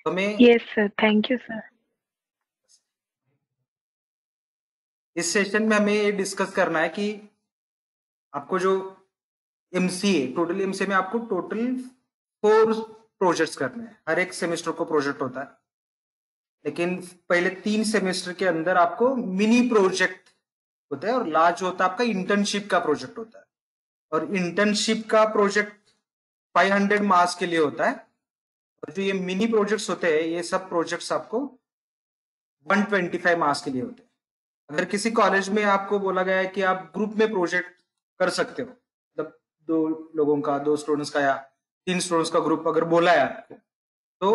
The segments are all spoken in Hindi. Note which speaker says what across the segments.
Speaker 1: तो हमें
Speaker 2: yes sir, thank you sir.
Speaker 1: इस सेशन में हमें ये डिस्कस करना है कि आपको जो एमसीए, टोटल एमसीए में आपको टोटल 4 प्रोजेक्ट्स करने हैं। हर एक सेमेस्टर को प्रोजेक्ट होता है, लेकिन पहले 3 सेमेस्टर के अंदर आपको मिनी प्रोजेक्ट होता है और लास्ट जो होता है आपका इंटर्नशिप का प्रोजेक्ट होता है। और इंटर्नशिप का प्रोजेक्ट 500 मार्क्स के लिए होता है, और जो ये मिनी प्रोजेक्ट्स होते हैं ये सब प्रोजेक्ट्स आपको 125 मार्क्स के लिए होते हैं। अगर किसी कॉलेज में आपको बोला गया है कि आप ग्रुप में प्रोजेक्ट कर सकते हो, मतलब 2 लोगों का, 2 स्टूडेंट्स का या 3 स्टूडेंट्स का ग्रुप अगर बोला है आपको, तो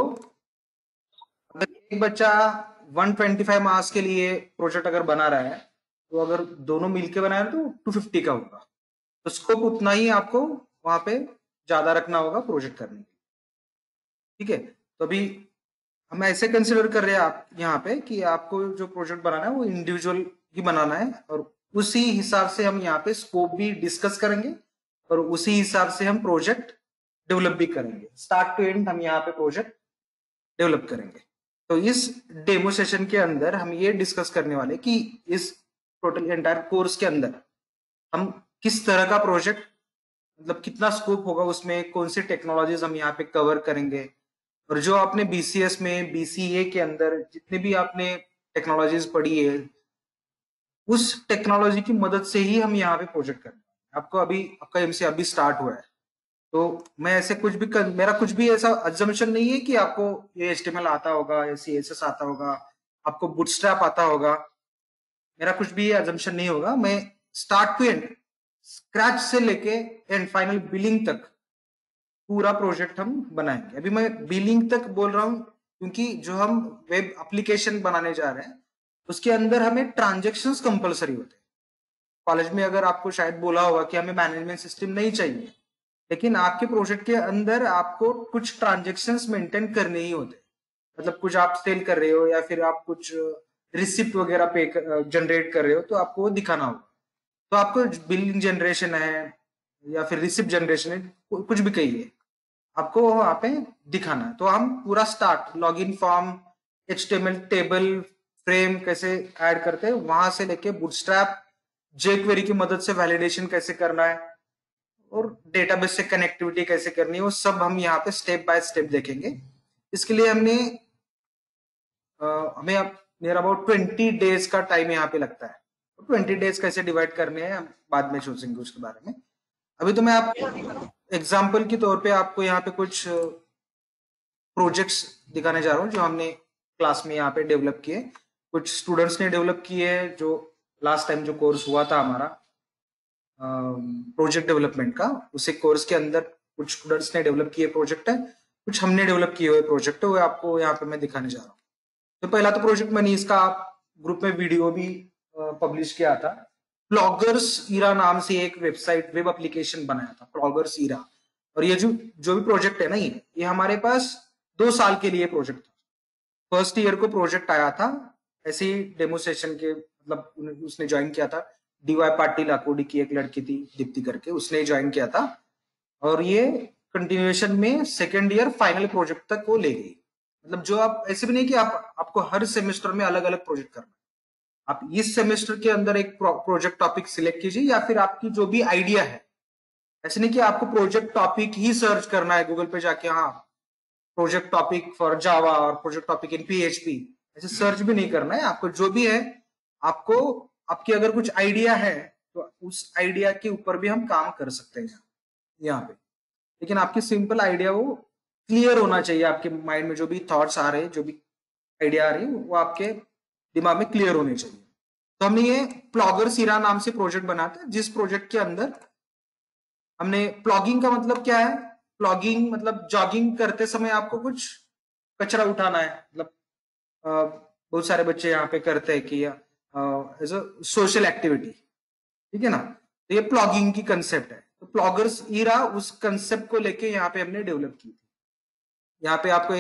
Speaker 1: अगर एक बच्चा 125 मार्क्स के लिए प्रोजेक्ट अगर बना रहा है, तो अगर दोनों मिलके बनाए तो 250 का होगा। तो स्कोप उतना ही आपको वहां पे ज्यादा रखना होगा प्रोजेक्ट करने के लिए। ठीक है, तो अभी हम ऐसे कंसिडर कर रहे हैं आप यहाँ पे कि आपको जो प्रोजेक्ट बनाना है वो इंडिविजुअल ही बनाना है, और उसी हिसाब से हम यहाँ पे स्कोप भी डिस्कस करेंगे और उसी हिसाब से हम प्रोजेक्ट डेवलप भी करेंगे। स्टार्ट टू एंड हम यहाँ पे प्रोजेक्ट डेवलप करेंगे। तो इस डेमो सेशन के अंदर हम ये डिस्कस करने वाले कि इस टोटल एंटायर कोर्स के अंदर हम किस तरह का प्रोजेक्ट, मतलब कितना स्कोप होगा उसमें, कौन सी टेक्नोलॉजीज हम यहाँ पे कवर करेंगे, और जो आपने बीसीएस में, बीसीए के अंदर जितने भी आपने टेक्नोलॉजीज पढ़ी है, उस टेक्नोलॉजी की मदद से ही हम यहाँ पे प्रोजेक्ट करेंगे। आपको अभी आपका एमसीए अभी स्टार्ट हुआ है, तो मैं ऐसे मेरा कुछ भी ऐसा अजम्पशन नहीं है कि आपको ये एचटीएमएल आता होगा या सीएसएस आता होगा, आपको बूटस्ट्रैप आता होगा। मेरा कुछ भी अजम्पशन नहीं होगा। मैं स्टार्ट टू एंड, स्क्रैच से लेके एंड फाइनल बिलिंग तक पूरा प्रोजेक्ट हम बनाएंगे। अभी मैं बिलिंग तक बोल रहा हूं क्योंकि जो हम वेब एप्लीकेशन बनाने जा रहे हैं उसके अंदर हमें ट्रांजेक्शन्स कंपलसरी होते हैं। कॉलेज में अगर आपको शायद बोला होगा कि हमें मैनेजमेंट सिस्टम नहीं चाहिए, लेकिन आपके प्रोजेक्ट के अंदर आपको कुछ ट्रांजेक्शन्स मेंटेन करने ही होते हैं। मतलब कुछ आप सेल कर रहे हो या फिर आप कुछ रिसिप्ट वगैरह पे जनरेट कर रहे हो, तो आपको वो दिखाना होगा। तो आपको बिलिंग जनरेशन है या फिर रिसिप्ट जनरेशन है, कुछ भी कहिए, आपको वहां पे दिखाना है। तो हम पूरा start, login form, HTML table, frame कैसे ऐड करते हैं वहां से लेके बूटस्ट्रैप, जेक्वेरी की मदद से वैलिडेशन कैसे करना है और डेटाबेस से कनेक्टिविटी कैसे करनी है, वो सब हम यहाँ पे स्टेप बाय स्टेप देखेंगे। इसके लिए हमें अब नियर अबाउट 20 डेज का टाइम यहाँ पे लगता है। तो 20 डेज कैसे डिवाइड करने हैं हम बाद में सोचेंगे उसके बारे में। अभी तो मैं आप एग्जाम्पल के तौर पे आपको यहाँ पे कुछ प्रोजेक्ट्स दिखाने जा रहा हूँ जो हमने क्लास में यहाँ पे डेवलप किए, कुछ स्टूडेंट्स ने डेवलप किए, जो लास्ट टाइम जो कोर्स हुआ था हमारा प्रोजेक्ट डेवलपमेंट का, उसी कोर्स के अंदर कुछ स्टूडेंट्स ने डेवलप किए प्रोजेक्ट है, कुछ हमने डेवलप किए हुए प्रोजेक्ट है, वो आपको यहाँ पे मैं दिखाने जा रहा हूँ। तो पहला तो प्रोजेक्ट मैंने इसका ग्रुप में वीडियो भी पब्लिश किया था। प्लॉगर्स ईरा नाम से एक वेबसाइट, वेब एप्लीकेशन बनाया था, प्लॉगर्स ईरा। और ये जो जो भी प्रोजेक्ट है ना, ये हमारे पास 2 साल के लिए प्रोजेक्ट था। फर्स्ट ईयर को प्रोजेक्ट आया था, ऐसे ही डेमो सेशन के, मतलब उसने ज्वाइन किया था, डीवाई पाटिल अकोडी की एक लड़की थी दीप्ति करके, उसने ज्वाइन किया था। और ये कंटिन्यूएशन में सेकेंड ईयर फाइनल प्रोजेक्ट तक वो ले गई। मतलब जो आप ऐसे भी नहीं कि आपको हर सेमेस्टर में अलग अलग प्रोजेक्ट करना है। आप इस सेमेस्टर के अंदर एक प्रोजेक्ट टॉपिक सिलेक्ट कीजिए, या फिर आपकी जो भी आइडिया है, ऐसे नहीं कि आपको प्रोजेक्ट टॉपिक ही सर्च करना है गूगल पे जाके, हाँ प्रोजेक्ट टॉपिक फॉर जावा और प्रोजेक्ट टॉपिक इन पीएचपी, ऐसे सर्च भी नहीं करना है। आपको जो भी है, आपको आपकी अगर कुछ आइडिया है तो उस आइडिया के ऊपर भी हम काम कर सकते हैं यहाँ पे। लेकिन आपकी सिंपल आइडिया वो क्लियर होना चाहिए, आपके माइंड में जो भी थॉट्स आ रहे हैं, जो भी आइडिया आ रही है, वो आपके दिमाग में क्लियर होने चाहिए। तो हमने ये प्लॉगर सीरा नाम से प्रोजेक्ट बनाया था, जिस प्रोजेक्ट के अंदर हमने, प्लॉगिंग का मतलब क्या है, प्लॉगिंग मतलब जॉगिंग करते समय आपको कुछ कचरा उठाना है। मतलब बहुत सारे बच्चे यहाँ पे करते हैं कि एज अ सोशल एक्टिविटी, ठीक है ना। तो ये प्लॉगिंग की कंसेप्ट है। तो प्लॉगर्स ईरा उस कंसेप्ट को लेके यहाँ पे हमने डेवलप की थी। यहाँ पे आपको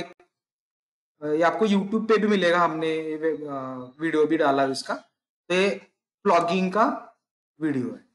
Speaker 1: ये आपको यूट्यूब पे भी मिलेगा, हमने वीडियो भी डाला है इसका। तो ये प्लॉगिंग का वीडियो है,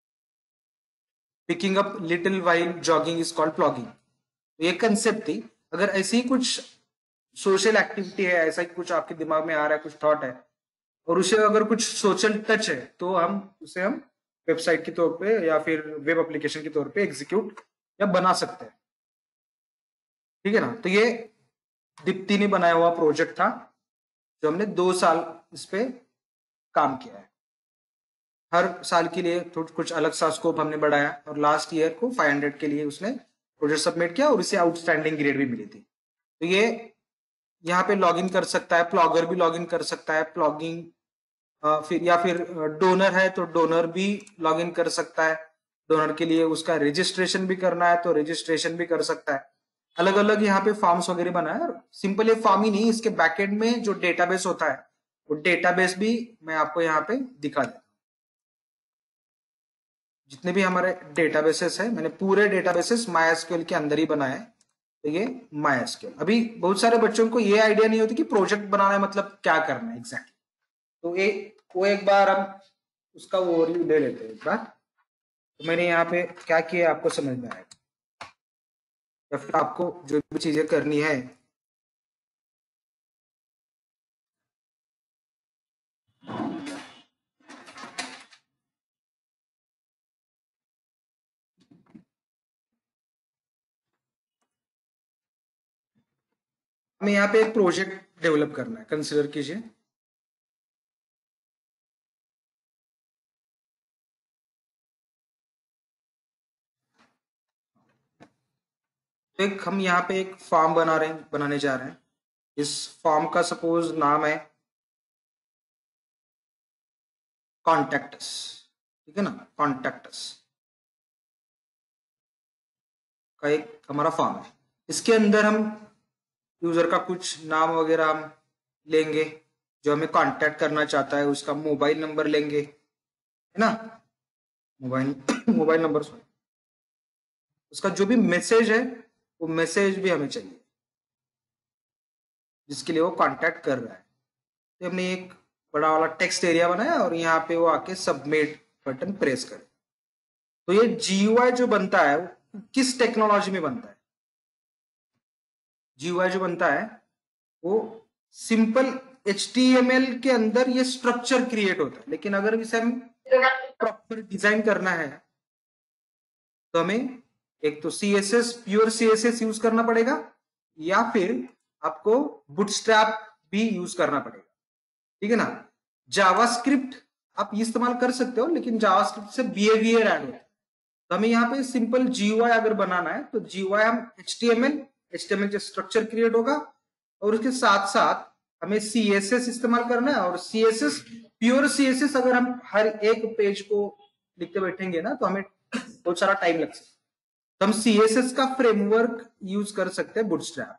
Speaker 1: picking up little while jogging is called plogging. तो ये कंसेप्ट थी। अगर ऐसी ही कुछ सोशल एक्टिविटी है, ऐसा ही कुछ आपके दिमाग में आ रहा है, कुछ थॉट है और उसे अगर कुछ सोशल टच है, तो हम वेबसाइट के तौर पे या फिर वेब एप्लीकेशन के तौर पे एग्जीक्यूट या बना सकते हैं। ठीक है ना। तो ये दीप्ति ने बनाया हुआ प्रोजेक्ट था जो हमने 2 साल इस पे काम किया है। हर साल के लिए कुछ अलग सा स्कोप हमने बढ़ाया और लास्ट ईयर को 500 के लिए उसने प्रोजेक्ट सबमिट किया और उसे आउटस्टैंडिंग ग्रेड भी मिली थी। तो ये यहाँ पे लॉगिन कर सकता है, प्लॉगर भी लॉगिन कर सकता है, प्लॉगिंग फिर डोनर है तो डोनर भी लॉगिन कर सकता है। डोनर के लिए उसका रजिस्ट्रेशन भी करना है तो रजिस्ट्रेशन भी कर सकता है। अलग अलग यहाँ पे फॉर्म्स वगैरह बनाए और सिंपल ये फॉर्म ही नहीं, इसके बैकएंड में जो डेटाबेस होता है वो डेटाबेस भी मैं आपको यहाँ पे दिखा देता हूँ। जितने भी हमारे डेटाबेसेस है, मैंने पूरे डेटाबेसेस MySQL के अंदर ही बनाए। तो ये MySQL, अभी बहुत सारे बच्चों को ये आइडिया नहीं होती कि प्रोजेक्ट बनाना है मतलब क्या करना है एग्जैक्टली। तो वो एक बार हम उसका ओवरव्यू ले लेते हैं एक बार। तो मैंने यहाँ पे क्या किया आपको समझ में आएगा, या फिर आपको जो भी चीजें करनी है हमें यहाँ पे एक प्रोजेक्ट डेवलप करना है। कंसिडर कीजिए तो एक हम यहाँ पे एक फॉर्म बनाने जा रहे हैं। इस फॉर्म का सपोज नाम है कॉन्टैक्ट अस। ठीक है ना, कॉन्टैक्ट अस का एक हमारा फॉर्म है। इसके अंदर हम यूजर का कुछ नाम वगैरह हम लेंगे, जो हमें कांटेक्ट करना चाहता है उसका मोबाइल नंबर लेंगे, है ना, मोबाइल नंबर, उसका जो भी मैसेज है वो मैसेज भी हमें चाहिए जिसके लिए वो कांटेक्ट कर रहा है। तो हमने एक बड़ा वाला टेक्स्ट एरिया बनाया और यहाँ पे वो आके सबमिट बटन प्रेस करे। तो ये GUI जो बनता है वो किस टेक्नोलॉजी में बनता है? GUI जो बनता है वो सिंपल HTML के अंदर ये स्ट्रक्चर क्रिएट होता है, लेकिन अगर इसे हम प्रॉपर डिजाइन करना है तो हमें एक तो CSS, प्योर CSS यूज करना पड़ेगा या फिर आपको बूटस्ट्रैप भी यूज करना पड़ेगा। ठीक है ना। जावास्क्रिप्ट आप इस्तेमाल कर सकते हो, लेकिन जावास्क्रिप्ट से बिहेवियर ऐड होता है। तो हमें यहाँ पे सिंपल GUI अगर बनाना है तो GUI हम HTML से स्ट्रक्चर क्रिएट होगा और उसके साथ साथ हमें CSS इस्तेमाल करना है। और CSS, प्योर CSS अगर हम हर एक पेज को लिखते बैठेंगे ना तो हमें बहुत सारा टाइम लग सकता है। तो हम CSS का फ्रेमवर्क यूज कर सकते हैं बूटस्ट्रैप।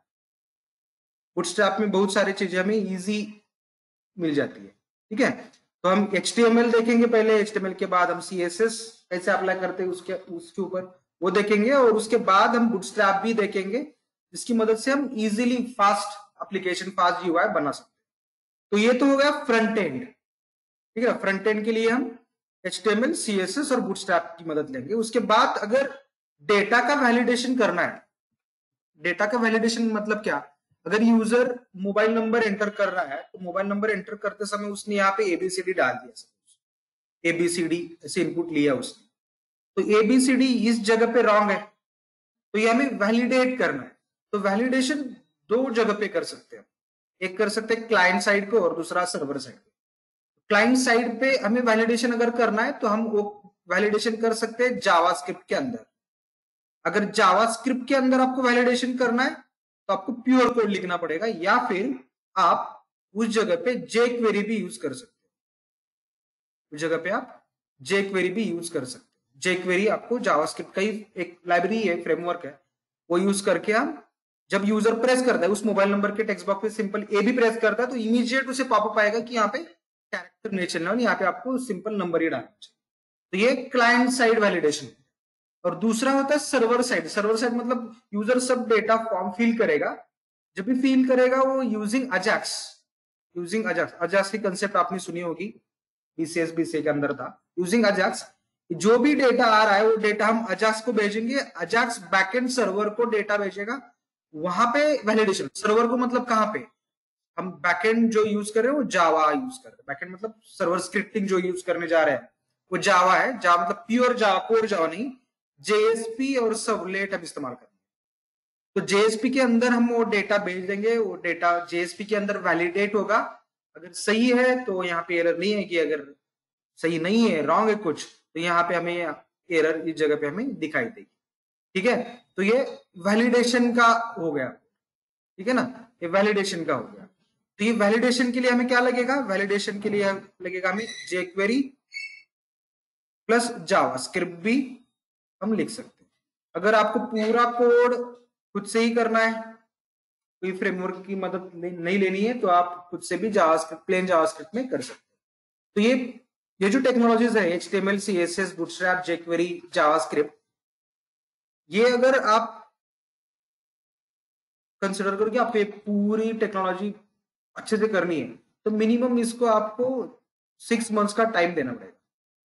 Speaker 1: बूटस्ट्रैप में बहुत सारी चीजें हमें इजी मिल जाती है। ठीक है, तो हम HTML देखेंगे पहले, HTML के बाद हम CSS कैसे अप्लाई करते हैं उसके ऊपर वो देखेंगे और उसके बाद हम बूटस्ट्रैप भी देखेंगे, जिसकी मदद से हम easily fast application, fast GUI बना सकते हैं। तो ये तो हो गया फ्रंट एंड। ठीक है, फ्रंट एंड के लिए हम HTML, CSS और बूटस्ट्रैप की मदद लेंगे। उसके बाद अगर डेटा का वैलिडेशन करना है, डेटा का वैलिडेशन मतलब क्या, अगर यूजर मोबाइल नंबर एंटर कर रहा है तो मोबाइल नंबर एंटर करते समय उसने यहाँ पे ABCD डाल दिया, ABCD ऐसे इनपुट लिया उसने, तो ABCD इस जगह पे रॉन्ग है, तो ये हमें वैलिडेट करना है। तो वैलिडेशन 2 जगह पे कर सकते हैं, एक कर सकते हैं क्लाइंट साइड को और दूसरा सर्वर साइड पे। क्लाइंट साइड पे हमें वैलिडेशन अगर करना है तो हम वो वैलिडेशन कर सकते हैं जावास्क्रिप्ट के अंदर। अगर जावास्क्रिप्ट के अंदर आपको वैलिडेशन करना है तो आपको प्योर कोड लिखना पड़ेगा, या फिर आप उस जगह पे jQuery भी यूज कर सकते हैं। उस जगह पे आप jQuery भी यूज कर सकते हैं। jQuery आपको जावास्क्रिप्ट का ही एक लाइब्रेरी है, फ्रेमवर्क है, वो यूज करके हम जब यूजर प्रेस करता है उस मोबाइल नंबर के टेक्स्ट बॉक्स पे सिंपल A भी प्रेस करता है तो इमीडिएट उसे पॉपअप आएगा कि यहाँ पे कैरेक्टर नहीं चलना, यहाँ पे आपको सिंपल नंबर ही डालना चाहिए। तो ये क्लाइंट साइड वैलिडेशन। और दूसरा होता है सर्वर साइड। सर्वर साइड मतलब यूजर सब डेटा फॉर्म फिल करेगा, जब भी फिल करेगा वो यूजिंग अजैक्स। अजैक्स की कंसेप्ट आपने सुनी होगी, BCS BCA के अंदर था। यूजिंग अजैक्स जो भी डेटा आ रहा है वो डेटा हम अजैक्स को भेजेंगे, अजैक्स बैकएंड सर्वर को डेटा भेजेगा वहां पे वैलिडेशन, सर्वर को मतलब कहाँ पे हम बैकएंड जो यूज कर रहे हैं वो जावा यूज कर रहे हैं, बैकएंड मतलब सर्वर स्क्रिप्टिंग जो यूज करने जा रहे हैं वो जावा है, जावा मतलब प्योर जावा, कोर जावा नहीं, जेएसपी और सर्वलेट हम इस्तेमाल करेंगे। तो जेएसपी के अंदर हम वो डेटा भेज देंगे, वो डेटा जेएसपी के अंदर वैलिडेट होगा, अगर सही है तो यहाँ पे एरर नहीं है, कि अगर सही नहीं है, रॉन्ग है कुछ, तो यहाँ पे हमें एरर इस जगह पे हमें दिखाई देगी। ठीक है, तो ये वैलिडेशन का हो गया, ठीक है ना, ये वैलिडेशन का हो गया। तो ये वैलिडेशन के लिए हमें क्या लगेगा, वैलिडेशन के लिए लगेगा हमें jQuery प्लस जावास्क्रिप्ट भी हम लिख सकते हैं। अगर आपको पूरा कोड खुद से ही करना है, कोई फ्रेमवर्क की मदद नहीं लेनी है, तो आप खुद से भी जावास्क्रिप्ट, प्लेन जावास्क्रिप्ट में कर सकते हैं। तो ये जो टेक्नोलॉजीज है HTML, CSS, Bootstrap, jQuery, JavaScript, ये अगर आप कंसिडर करो कि आप ये पूरी टेक्नोलॉजी अच्छे से करनी है, तो मिनिमम इसको आपको 6 मंथ्स का टाइम देना पड़ेगा,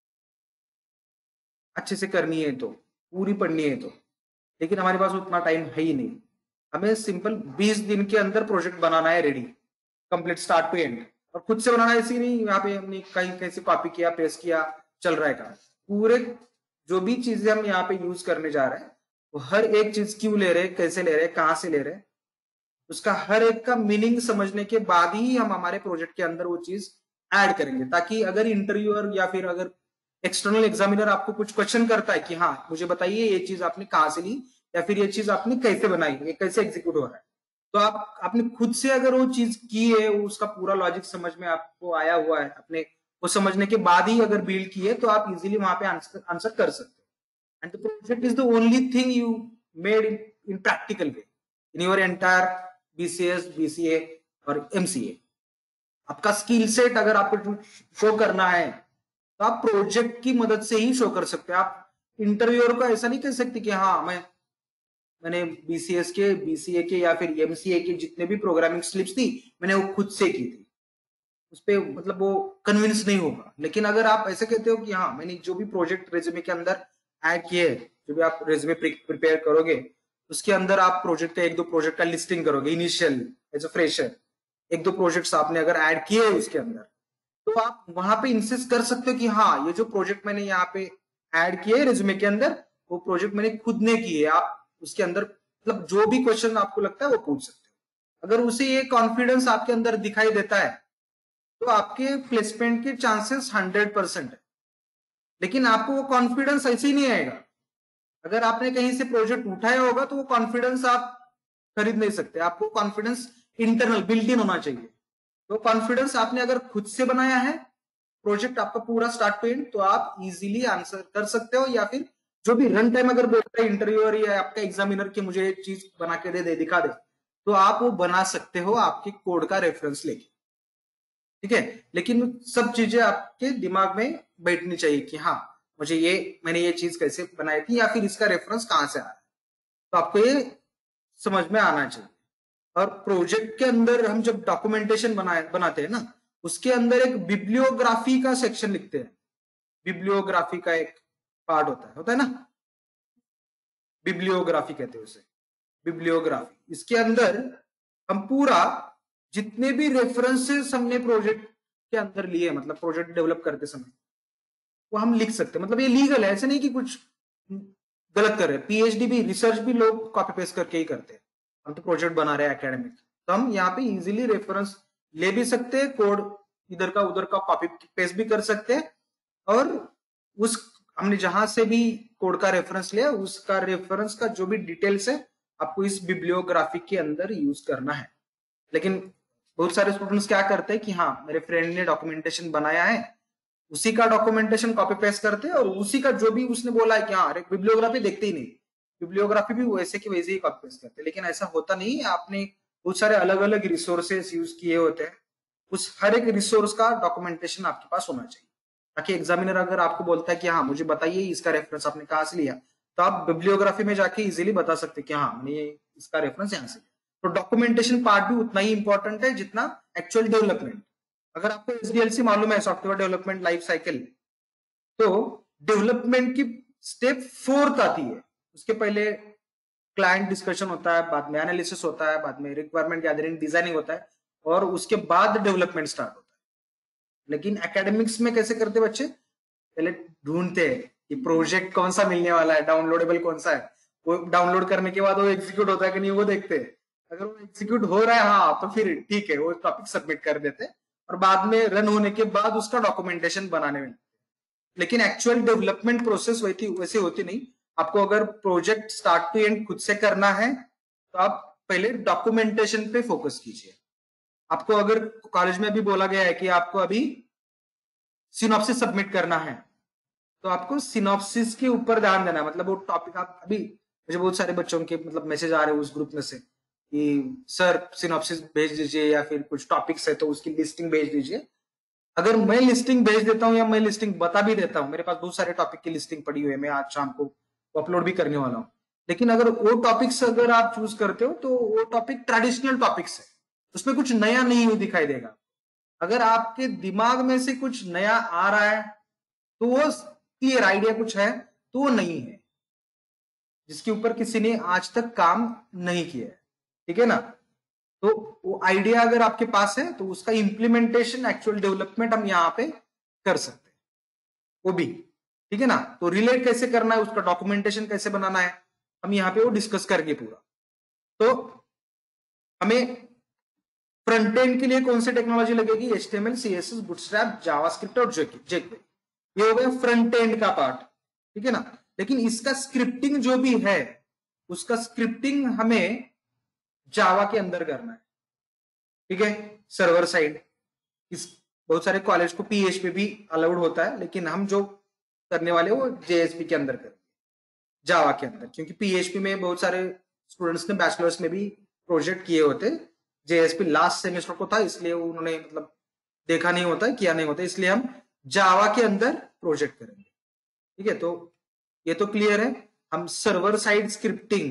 Speaker 1: अच्छे से करनी है तो, पूरी पढ़नी है तो। लेकिन हमारे पास उतना टाइम है ही नहीं, हमें सिंपल 20 दिन के अंदर प्रोजेक्ट बनाना है ready, complete start to end. और खुद से बनाना ऐसी नहीं यहाँ पे हमने कहीं कहीं से कॉपी किया, पेस्ट किया, चल रहा है काम। पूरे जो भी चीजें हम यहाँ पे यूज करने जा रहे हैं, वो हर एक चीज क्यों ले रहे हैं, कैसे ले रहे हैं, कहाँ से ले रहे हैं, उसका हर एक का मीनिंग समझने के बाद ही हम हमारे प्रोजेक्ट के अंदर वो चीज ऐड करेंगे, ताकि अगर इंटरव्यूअर या फिर अगर एक्सटर्नल एग्जामिनर आपको कुछ क्वेश्चन करता है कि हाँ मुझे बताइए ये चीज आपने कहाँ से ली, या फिर ये चीज आपने कैसे बनाई, ये कैसे एग्जीक्यूट हो रहा है, तो आपने खुद से अगर वो चीज की है, उसका पूरा लॉजिक समझ में आपको आया हुआ है, अपने वो समझने के बाद ही अगर बिल्ड की है, तो आप इजीली वहां पे आंसर कर सकते हो। And the project is the only thing you made in practical way in your entire BCS, BCA और MCA। आपका स्किल सेट अगर आपको शो करना है, तो आप प्रोजेक्ट की मदद से ही शो कर सकते हैं। आप इंटरव्यूअर को ऐसा नहीं कह सकते कि हाँ मैंने BCS के, BCA के या फिर MCA के जितने भी प्रोग्रामिंग स्लिप्स थी, मैंने वो खुद से की थी, उस पर मतलब वो कन्विंस नहीं होगा। लेकिन अगर आप ऐसे कहते हो कि हाँ मैंने जो भी प्रोजेक्ट रेज्यूमे के अंदर ऐड किए, जो भी आप रेज्यूमे प्रिपेयर करोगे, उसके अंदर आप प्रोजेक्ट का 1-2 प्रोजेक्ट का लिस्टिंग करोगे initial as a fresher, 1-2 projects आपने अगर ऐड किए उसके अंदर, तो आप वहां पे इंसिस्ट कर सकते हो कि हाँ ये जो प्रोजेक्ट मैंने यहाँ पे ऐड किए रेज्यूमे के अंदर, वो प्रोजेक्ट मैंने खुद ने किए। आप उसके अंदर मतलब जो भी क्वेश्चन आपको लगता है वो पूछ सकते हो। अगर उसे ये कॉन्फिडेंस आपके अंदर दिखाई देता है, तो आपके प्लेसमेंट के चांसेस 100% है। लेकिन आपको वो कॉन्फिडेंस ऐसे ही नहीं आएगा, अगर आपने कहीं से प्रोजेक्ट उठाया होगा तो वो कॉन्फिडेंस आप खरीद नहीं सकते। आपको कॉन्फिडेंस इंटरनल बिल्ट इन होना चाहिए। तो कॉन्फिडेंस आपने अगर खुद से बनाया है, प्रोजेक्ट आपका पूरा स्टार्ट टू एंड, तो आप इजीली आंसर कर सकते हो। या फिर जो भी रन टाइम अगर बोलता है इंटरव्यूअर या आपका एग्जामिनर कि मुझे एक चीज बना के दे दिखा दे, तो आप वो बना सकते हो आपके कोड का रेफरेंस लेके। ठीक है, लेकिन सब चीजें आपके दिमाग में बैठनी चाहिए कि हाँ मुझे ये, मैंने ये चीज कैसे बनाई थी, या फिर इसका रेफरेंस कहाँ से आ रहा है, तो आपको ये समझ में आना चाहिए। और प्रोजेक्ट के अंदर हम जब डॉक्यूमेंटेशन बनाते हैं ना, उसके अंदर एक बिब्लियोग्राफी का सेक्शन लिखते हैं। बिब्लियोग्राफी का एक पार्ट होता है ना, बिब्लियोग्राफी कहते हैं उसे, बिब्लियोग्राफी। इसके अंदर हम पूरा जितने भी रेफरेंसेस हमने प्रोजेक्ट के अंदर लिए, मतलब प्रोजेक्ट डेवलप करते समय, वो हम लिख सकते हैं। मतलब ये लीगल है, ऐसे नहीं कि कुछ गलत कर रहे हैं। PhD भी, रिसर्च भी लोग कॉपी पेस्ट करके ही करते हैं, हम तो प्रोजेक्ट बना रहे हैं एकेडमिक, तो हम यहाँ पे इजीली रेफरेंस ले भी सकते हैं, कोड इधर का उधर का कॉपी पेस्ट भी कर सकते हैं, और उस हमने जहां से भी कोड का रेफरेंस लिया, उसका रेफरेंस का जो भी डिटेल्स है आपको इस बिब्लियोग्राफी के अंदर यूज करना है। लेकिन बहुत सारे स्टूडेंट्स क्या करते हैं कि हाँ मेरे फ्रेंड ने डॉक्यूमेंटेशन बनाया है, उसी का डॉक्यूमेंटेशन कॉपी पेस्ट करते हैं, और उसी का जो भी उसने बोला है कि हाँ बिब्लियोग्राफी देखते ही नहीं, बिब्लियोग्राफी भी वैसे की वैसे ही कॉपी पेस्ट करते हैं। लेकिन ऐसा होता नहीं है, आपने बहुत सारे अलग अलग रिसोर्सेस यूज किए होते हैं, उस हर एक रिसोर्स का डॉक्यूमेंटेशन आपके पास होना चाहिए, ताकि एग्जामिनर अगर आपको बोलता है कि हाँ मुझे बताइए इसका रेफरेंस आपने कहाँ से लिया, तो आप बिब्लियोग्राफी में जाके इजीली बता सकते हैं कि हाँ मैंने इसका रेफरेंस यहाँ से लिया। तो डॉक्यूमेंटेशन पार्ट भी उतना ही इंपॉर्टेंट है जितना एक्चुअल डेवलपमेंट। अगर आपको SDLC मालूम है, सॉफ्टवेयर डेवलपमेंट लाइफ साइकिल, तो डेवलपमेंट की स्टेप 4th आती है, उसके पहले क्लाइंट डिस्कशन होता है, बाद में एनालिसिस होता है, बाद में रिक्वायरमेंट गैदरिंग डिजाइनिंग होता है, और उसके बाद डेवलपमेंट स्टार्ट होता है। लेकिन एकेडमिक्स में कैसे करते बच्चे, पहले ढूंढते हैं कि प्रोजेक्ट कौन सा मिलने वाला है, डाउनलोडेबल कौन सा है, वो डाउनलोड करने के बाद वो एग्जीक्यूट होता है कि नहीं वो देखते हैं। अगर वो एग्जीक्यूट हो रहा है हाँ तो फिर ठीक है, वो टॉपिक सबमिट कर देते हैं, और बाद में रन होने के बाद उसका डॉक्यूमेंटेशन बनाने में। लेकिन एक्चुअल डेवलपमेंट प्रोसेस वैसे होती नहीं। आपको अगर प्रोजेक्ट स्टार्ट टू एंड खुद से करना है तो आप पहले डॉक्यूमेंटेशन पे फोकस कीजिए। आपको अगर कॉलेज में भी बोला गया है कि आपको अभी सिनॉप्सिस सबमिट करना है, तो आपको सिनॉप्सिस के ऊपर ध्यान देना है। मतलब वो टॉपिक आप अभी, मुझे बहुत सारे बच्चों के मतलब मैसेज आ रहे हैं उस ग्रुप में से कि सर सिनॉप्सिस भेज दीजिए या फिर कुछ टॉपिक्स है तो उसकी लिस्टिंग भेज दीजिए। अगर मैं लिस्टिंग भेज देता हूँ या मैं लिस्टिंग बता भी देता हूँ, मेरे पास बहुत सारे टॉपिक की लिस्टिंग पड़ी हुई है, मैं आज शाम को अपलोड भी करने वाला हूँ। लेकिन अगर वो टॉपिक्स अगर आप चूज करते हो तो वो टॉपिक ट्रेडिशनल टॉपिक्स है, उसमें कुछ नया नहीं दिखाई देगा। अगर आपके दिमाग में से कुछ नया आ रहा है तो वो क्लियर आइडिया कुछ है, तो वो नहीं है जिसके ऊपर किसी ने आज तक काम नहीं किया है, ठीक है ना। तो वो आइडिया अगर आपके पास है तो उसका इंप्लीमेंटेशन, एक्चुअल डेवलपमेंट हम यहाँ पे कर सकते हैं, वो भी ठीक है ना। तो रिलेट कैसे करना है, उसका डॉक्यूमेंटेशन कैसे बनाना है, हम यहाँ पे वो डिस्कस करके पूरा। तो हमें फ्रंट एंड के लिए कौन सी टेक्नोलॉजी लगेगी, HTML, CSS, बूटस्ट्रैप, जावास्क्रिप्ट और जेक्वेरी। ये हो गया फ्रंट एंड का पार्ट, ठीक है ना। लेकिन इसका स्क्रिप्टिंग जो भी है, उसका स्क्रिप्टिंग हमें जावा के अंदर करना है, ठीक है। सर्वर साइड इस बहुत सारे कॉलेज को PHP भी अलाउड होता है, लेकिन हम जो करने वाले वो JSP के अंदर करेंगे, जावा के अंदर, क्योंकि PHP में बहुत सारे स्टूडेंट्स ने बैचलर्स में भी प्रोजेक्ट किए होते। JSP लास्ट सेमेस्टर को था, इसलिए उन्होंने मतलब देखा नहीं होता, किया नहीं होता, इसलिए हम जावा के अंदर प्रोजेक्ट करेंगे, ठीक है। तो ये तो क्लियर है। हम server side scripting,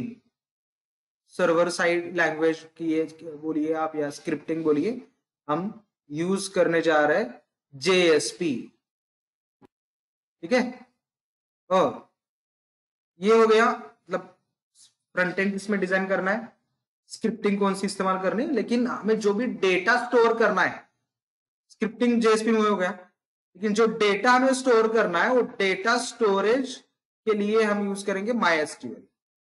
Speaker 1: server side language की बोलिए आप या स्क्रिप्टिंग बोलिए, हम यूज करने जा रहे हैं JSP, ठीक है। और ये हो गया, मतलब फ्रंट एंड किसमें डिजाइन करना है, स्क्रिप्टिंग कौन सी इस्तेमाल करनी है। लेकिन हमें जो भी डेटा स्टोर करना है, स्क्रिप्टिंग JSP में हो गया, लेकिन जो डेटा हमें स्टोर करना है वो डेटा स्टोरेज के लिए हम यूज करेंगे MySQL।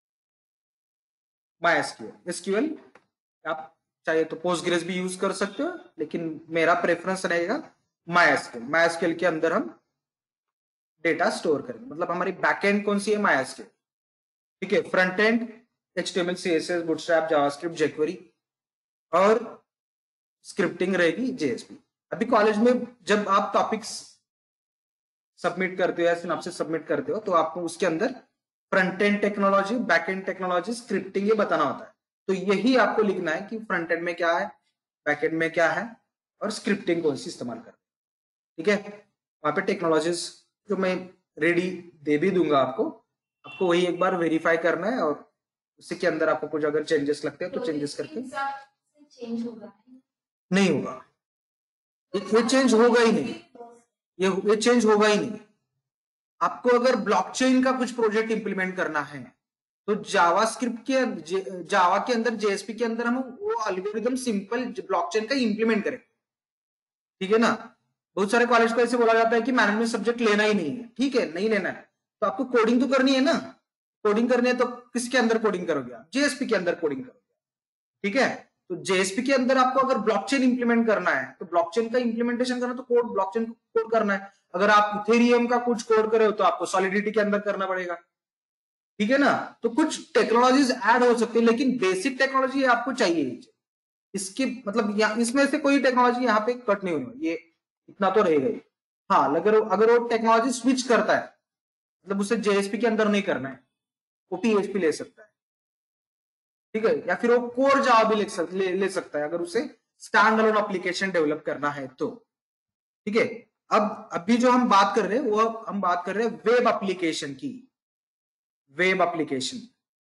Speaker 1: SQL आप चाहे तो पोस्टग्रेस भी यूज कर सकते हो, लेकिन मेरा प्रेफरेंस रहेगा MySQL के अंदर हम डेटा स्टोर करेंगे। मतलब हमारी बैकएंड कौन सी है, MySQL, ठीक है। Front end HTML, CSS, Bootstrap, JavaScript, jQuery, और स्क्रिप्टिंग रहेगी JSP। अभी कॉलेज में जब आप टॉपिक्स सबमिट करते हो या सिनॉप्सिस सबमिट करते हो तो आपको उसके अंदर front end technology, back end technology, scripting ये बताना होता है। तो यही आपको लिखना है कि फ्रंट एंड में क्या है, बैक एंड में क्या है, और स्क्रिप्टिंग कौन सी इस्तेमाल कर, ठीक है। वहां पे टेक्नोलॉजीज जो मैं रेडी दे भी दूंगा आपको वही एक बार वेरीफाई करना है, और उसी के अंदर आपको कुछ अगर चेंजेस लगते हैं तो चेंजेस करके
Speaker 2: चेंज होगा
Speaker 1: नहीं होगा, ये चेंज होगा ही नहीं, ये चेंज होगा ही नहीं। आपको अगर ब्लॉकचेन का कुछ प्रोजेक्ट इंप्लीमेंट करना है तो जावास्क्रिप्ट के जावा के अंदर JSP के अंदर हम वो एल्गोरिथम सिंपल ब्लॉकचेन का इंप्लीमेंट करें, ठीक है ना। बहुत सारे कॉलेज को ऐसे बोला जाता है कि मैनेजमेंट सब्जेक्ट लेना ही नहीं है, ठीक है, नहीं लेना है तो आपको कोडिंग तो करनी है ना। कोडिंग करनी है तो किसके अंदर कोडिंग करोगे आप, JSP के अंदर कोडिंग करोगे, ठीक है। तो JSP के अंदर आपको अगर ब्लॉकचेन इंप्लीमेंट करना है तो ब्लॉकचेन का इंप्लीमेंटेशन करना तो कोड, ब्लॉकचेन को कोड करना है। अगर आप इथेरियम का कुछ कोड करे हो तो आपको सॉलिडिटी के अंदर करना पड़ेगा, ठीक है ना। तो कुछ टेक्नोलॉजीज ऐड हो सकती है, लेकिन बेसिक टेक्नोलॉजी आपको चाहिए। इसकी मतलब इसमें से कोई टेक्नोलॉजी यहाँ पे कट नहीं होनी, ये इतना तो रहेगा ही। हाँ, अगर वो टेक्नोलॉजी स्विच करता है, मतलब उसे JSP के अंदर नहीं करना है, वो PHP ले सकता है, ठीक है। या फिर वो कोर जावा भी ले सकता है अगर उसे स्टैंड अलोन एप्लीकेशन डेवलप करना है तो, ठीक है। अब अभी जो हम बात कर रहे हैं वो हम बात कर रहे हैं वेब एप्लीकेशन की। वेब एप्लीकेशन,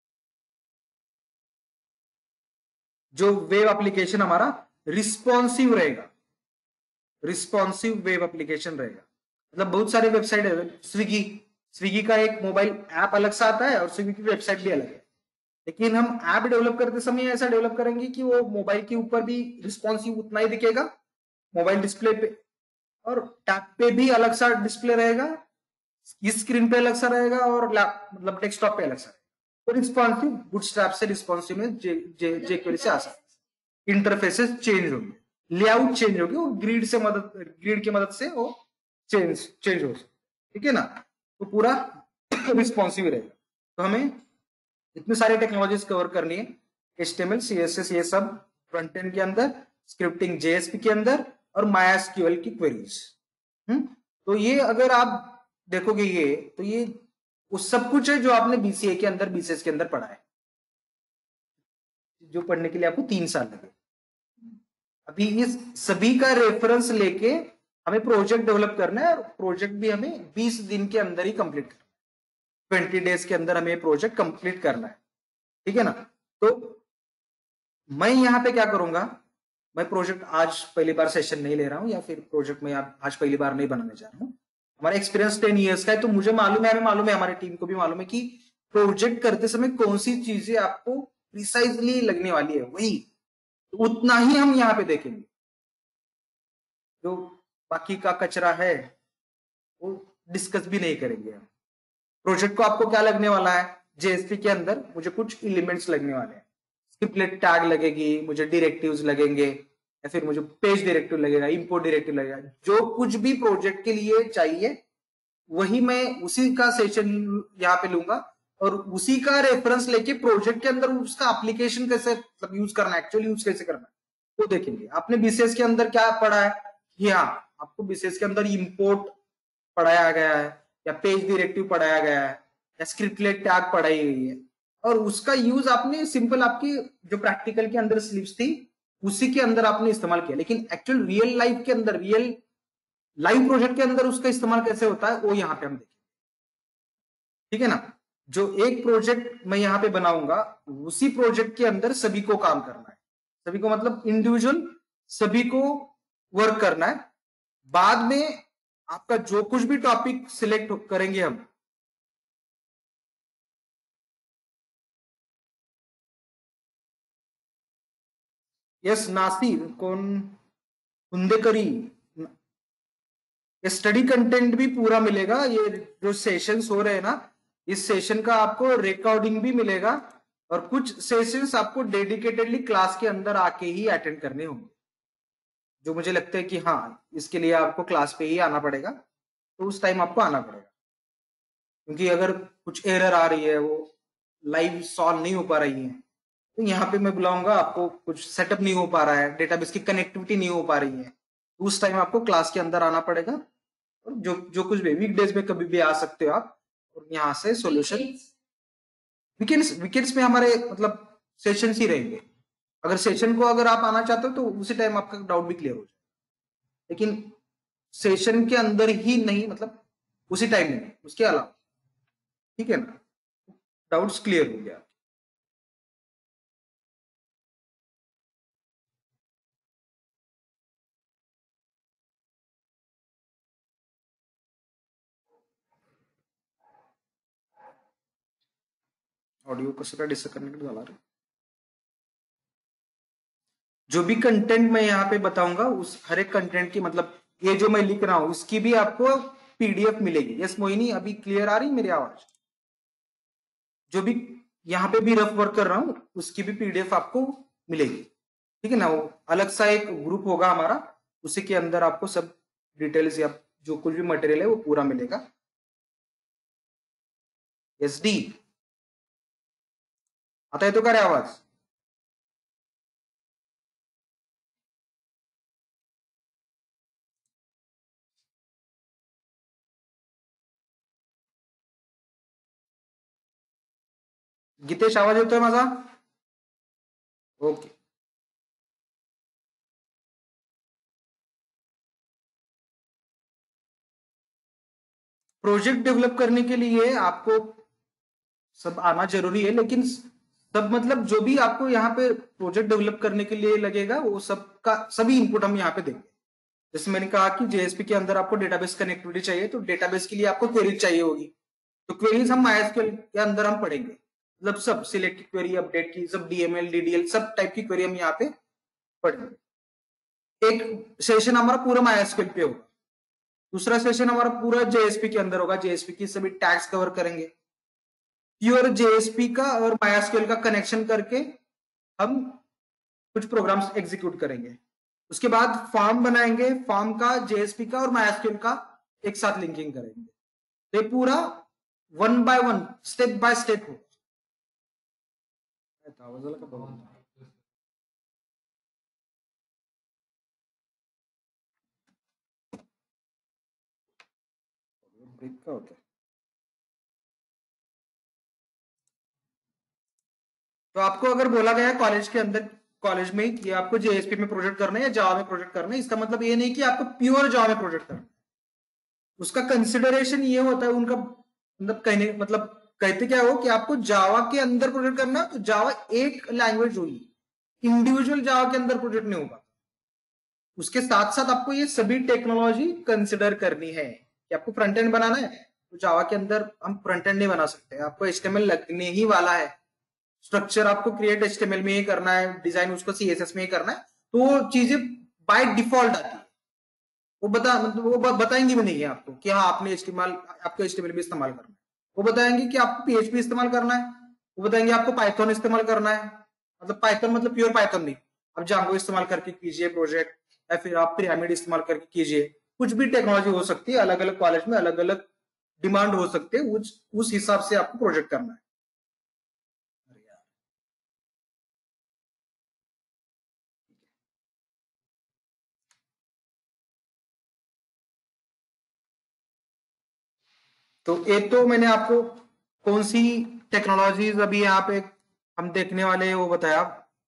Speaker 1: जो वेब एप्लीकेशन हमारा रिस्पॉन्सिव रहेगा, रिस्पॉन्सिव वेब एप्लीकेशन रहेगा। मतलब बहुत सारे वेबसाइट है, स्विगी का एक मोबाइल ऐप अलग से आता है और स्विगी की वेबसाइट भी अलग है, लेकिन हम ऐप डेवलप करते समय ऐसा डेवलप करेंगे कि वो मोबाइल के ऊपर भी रिस्पॉन्सिव उतना ही दिखेगा, मोबाइल डिस्प्ले पे, और टैब पे भी अलग सा डिस्प्ले रहेगा, इस स्क्रीन पे अलग सा रहेगा, और मतलब डेस्कटॉप पे अलग सा रहेगा। तो रिस्पॉन्सिव बूटस्ट्रैप से रिस्पॉन्सिव में जेक्वेरी से आ सकता, इंटरफेसेस चेंज होंगे, लेआउट चेंज होगी, वो ग्रिड की मदद से वो चेंज हो सकता, ठीक है ना। तो पूरा रिस्पॉन्सिव रहेगा। तो हमें इतने सारे टेक्नोलॉजीज कवर करनी है, HTML CSS ये सब फ्रंट एंड के अंदर, स्क्रिप्टिंग JSP के अंदर, और MySQL की क्वेरीज। तो ये अगर आप देखोगे ये, तो ये उस सब कुछ है जो आपने BCA के अंदर, BCS के अंदर पढ़ा है, जो पढ़ने के लिए आपको 3 साल लगे। अभी इस सभी का रेफरेंस लेके हमें प्रोजेक्ट डेवलप करना है, और प्रोजेक्ट भी हमें 20 दिन के अंदर ही कंप्लीट करना है, 20 डेज के अंदर हमें प्रोजेक्ट कंप्लीट करना है, ठीक है ना। तो मैं यहाँ पे क्या करूंगा, मैं प्रोजेक्ट आज पहली बार सेशन नहीं ले रहा हूँ, या फिर प्रोजेक्ट में आज पहली बार नहीं बनाने जा रहा हूँ। हमारा एक्सपीरियंस 10 ईयर्स का है, तो मुझे मालूम है, हमें मालूम है, हमारी टीम को भी मालूम है कि प्रोजेक्ट करते समय कौन सी चीजें आपको प्रिसाइजली लगने वाली है, वही तो उतना ही हम यहाँ पे देखेंगे। जो बाकी का कचरा है वो डिस्कस भी नहीं करेंगे हम। प्रोजेक्ट को आपको क्या लगने वाला है, JSP के अंदर मुझे कुछ एलिमेंट्स लगने वाले हैं, स्क्रिप्टलेट टैग लगेगी, मुझे डायरेक्टिव्स लगेंगे, या फिर मुझे पेज डायरेक्टिव लगेगा, इंपोर्ट डायरेक्टिव लगेगा, जो कुछ भी प्रोजेक्ट के लिए चाहिए वही मैं उसी का सेशन यहाँ पे लूंगा, और उसी का रेफरेंस लेके प्रोजेक्ट के अंदर उसका एप्लीकेशन कैसे मतलब यूज करना है, एक्चुअली यूज कैसे करना है वो देखेंगे। आपने BCS के अंदर क्या पढ़ा है, हाँ आपको BCS के अंदर इंपोर्ट पढ़ाया गया है, या पेज डायरेक्टिव पढ़ाया गया है, या स्क्रिप्टलेट टैग पढ़ाई गई है, और उसका यूज आपने सिंपल आपकी जो प्रैक्टिकल के अंदर स्लिप्स थी उसी के अंदर आपने इस्तेमाल किया, लेकिन एक्चुअल रियल लाइफ के अंदर, रियल लाइव प्रोजेक्ट के अंदर उसका इस्तेमाल कैसे होता है वो यहाँ पे हम देखेंगे, ठीक है ना। जो एक प्रोजेक्ट मैं यहाँ पे बनाऊंगा उसी प्रोजेक्ट के अंदर सभी को काम करना है, सभी को मतलब इंडिविजुअल सभी को वर्क करना है। बाद में आपका जो कुछ भी टॉपिक सिलेक्ट करेंगे हम, यस नासिर कौन हुंदेकरी, ये स्टडी कंटेंट भी पूरा मिलेगा, ये जो सेशंस हो रहे हैं ना, इस सेशन का आपको रिकॉर्डिंग भी मिलेगा, और कुछ सेशंस आपको डेडिकेटेडली क्लास के अंदर आके ही अटेंड करने होंगे, जो मुझे लगता है कि हाँ इसके लिए आपको क्लास पे ही आना पड़ेगा, तो उस टाइम आपको आना पड़ेगा, क्योंकि अगर कुछ एरर आ रही है वो लाइव सॉल्व नहीं हो पा रही है, तो यहाँ पे मैं बुलाऊंगा, आपको कुछ सेटअप नहीं हो पा रहा है, डेटाबेस की कनेक्टिविटी नहीं हो पा रही है, तो उस टाइम आपको क्लास के अंदर आना पड़ेगा, और जो कुछ भी वीकडेज में कभी भी आ सकते हो आप, और यहाँ से सॉल्यूशन वीकेंड्स में हमारे मतलब सेशन ही रहेंगे। अगर सेशन को अगर आप आना चाहते हो तो उसी टाइम आपका डाउट भी क्लियर हो जाए, लेकिन सेशन के अंदर ही नहीं, मतलब उसी टाइम नहीं, उसके अलावा, ठीक है ना, डाउट्स क्लियर हो गया। ऑडिओ कसं काय डिसकनेक्ट झाला रे। जो भी कंटेंट मैं यहाँ पे बताऊंगा उस हर एक कंटेंट की, मतलब ये जो मैं लिख रहा हूं उसकी भी आपको PDF मिलेगी। यस मोहिनी, अभी क्लियर आ रही मेरी आवाज? जो भी यहाँ पे भी रफ वर्क कर रहा हूँ उसकी भी PDF आपको मिलेगी, ठीक है ना। वो अलग सा एक ग्रुप होगा हमारा, उसी के अंदर आपको सब डिटेल्स या जो कुछ भी मटेरियल है वो पूरा मिलेगा। SD आता है तो क्या रे आवाज? गीतेश आवाज येतोय माझा? ओके। प्रोजेक्ट डेवलप करने के लिए आपको सब आना जरूरी है, लेकिन सब मतलब जो भी आपको यहाँ पे प्रोजेक्ट डेवलप करने के लिए लगेगा वो सबका सभी इनपुट हम यहाँ पे देंगे। जैसे मैंने कहा कि JSP के अंदर आपको डेटाबेस कनेक्टिविटी चाहिए, तो डेटाबेस के लिए आपको क्वेरीज चाहिए होगी, तो क्वेरीज हम MySQL के अंदर हम पढ़ेंगे। मतलब सब सिलेक्ट की क्वेरी, अपडेट की, सब डीएमएल डीडीएल सब टाइप की क्वेरी हम यहाँ पे पढ़ेंगे। एक सेशन हमारा पूरा MySQL पे होगा, दूसरा सेशन हमारा पूरा जेएसपी के अंदर होगा, जेएसपी की सभी टैग्स कवर करेंगे, प्योर जेएसपी का और MySQL का कनेक्शन करके हम कुछ प्रोग्राम्स एग्जीक्यूट करेंगे। उसके बाद फॉर्म बनाएंगे, फॉर्म का, जेएसपी का और MySQL का एक साथ लिंकिंग करेंगे। तो ये पूरा 1 by 1 स्टेप बाय स्टेप होगा। ब्रेक का होता है। तो आपको अगर बोला गया कॉलेज के अंदर, कॉलेज में कि आपको जेएसपी में प्रोजेक्ट करना है या जावा में प्रोजेक्ट करना है, इसका मतलब ये नहीं कि आपको प्योर जावा में प्रोजेक्ट करना है। उसका कंसिडरेशन ये होता है उनका, मतलब कहने मतलब कहते क्या हो कि आपको जावा के अंदर प्रोजेक्ट करना, तो जावा एक लैंग्वेज होगी, इंडिविजुअल जावा के अंदर प्रोजेक्ट नहीं होगा। उसके साथ साथ आपको ये सभी टेक्नोलॉजी कंसिडर करनी है कि आपको फ्रंट एंड बनाना है, तो जावा के अंदर हम फ्रंट एंड नहीं बना सकते, आपको एचटीएमएल लगने ही वाला है, स्ट्रक्चर आपको क्रिएट एचटीएमएल में ही करना है, डिजाइन उसको सीएसएस में ही करना है, तो चीजें बाय डिफॉल्ट आती है। वो मतलब वो बताएंगे भी नहीं है आपको कि हाँ आपने एचटीएमएल, आपको एचटीएमएल भी इस्तेमाल करना है। वो बताएंगे कि आपको पीएचपी इस्तेमाल करना है, वो बताएंगे आपको पाइथन इस्तेमाल करना है, मतलब पाइथन मतलब प्योर पाइथन नहीं, आप जांगो इस्तेमाल करके कीजिए प्रोजेक्ट, या फिर आप पिरामिड इस्तेमाल करके कीजिए, कुछ भी टेक्नोलॉजी हो सकती है, अलग अलग कॉलेज में अलग अलग डिमांड हो सकते हैं, उस हिसाब से आपको प्रोजेक्ट करना है। तो एक तो मैंने आपको कौन सी टेक्नोलॉजीज अभी यहाँ पे हम देखने वाले हैं वो बताया।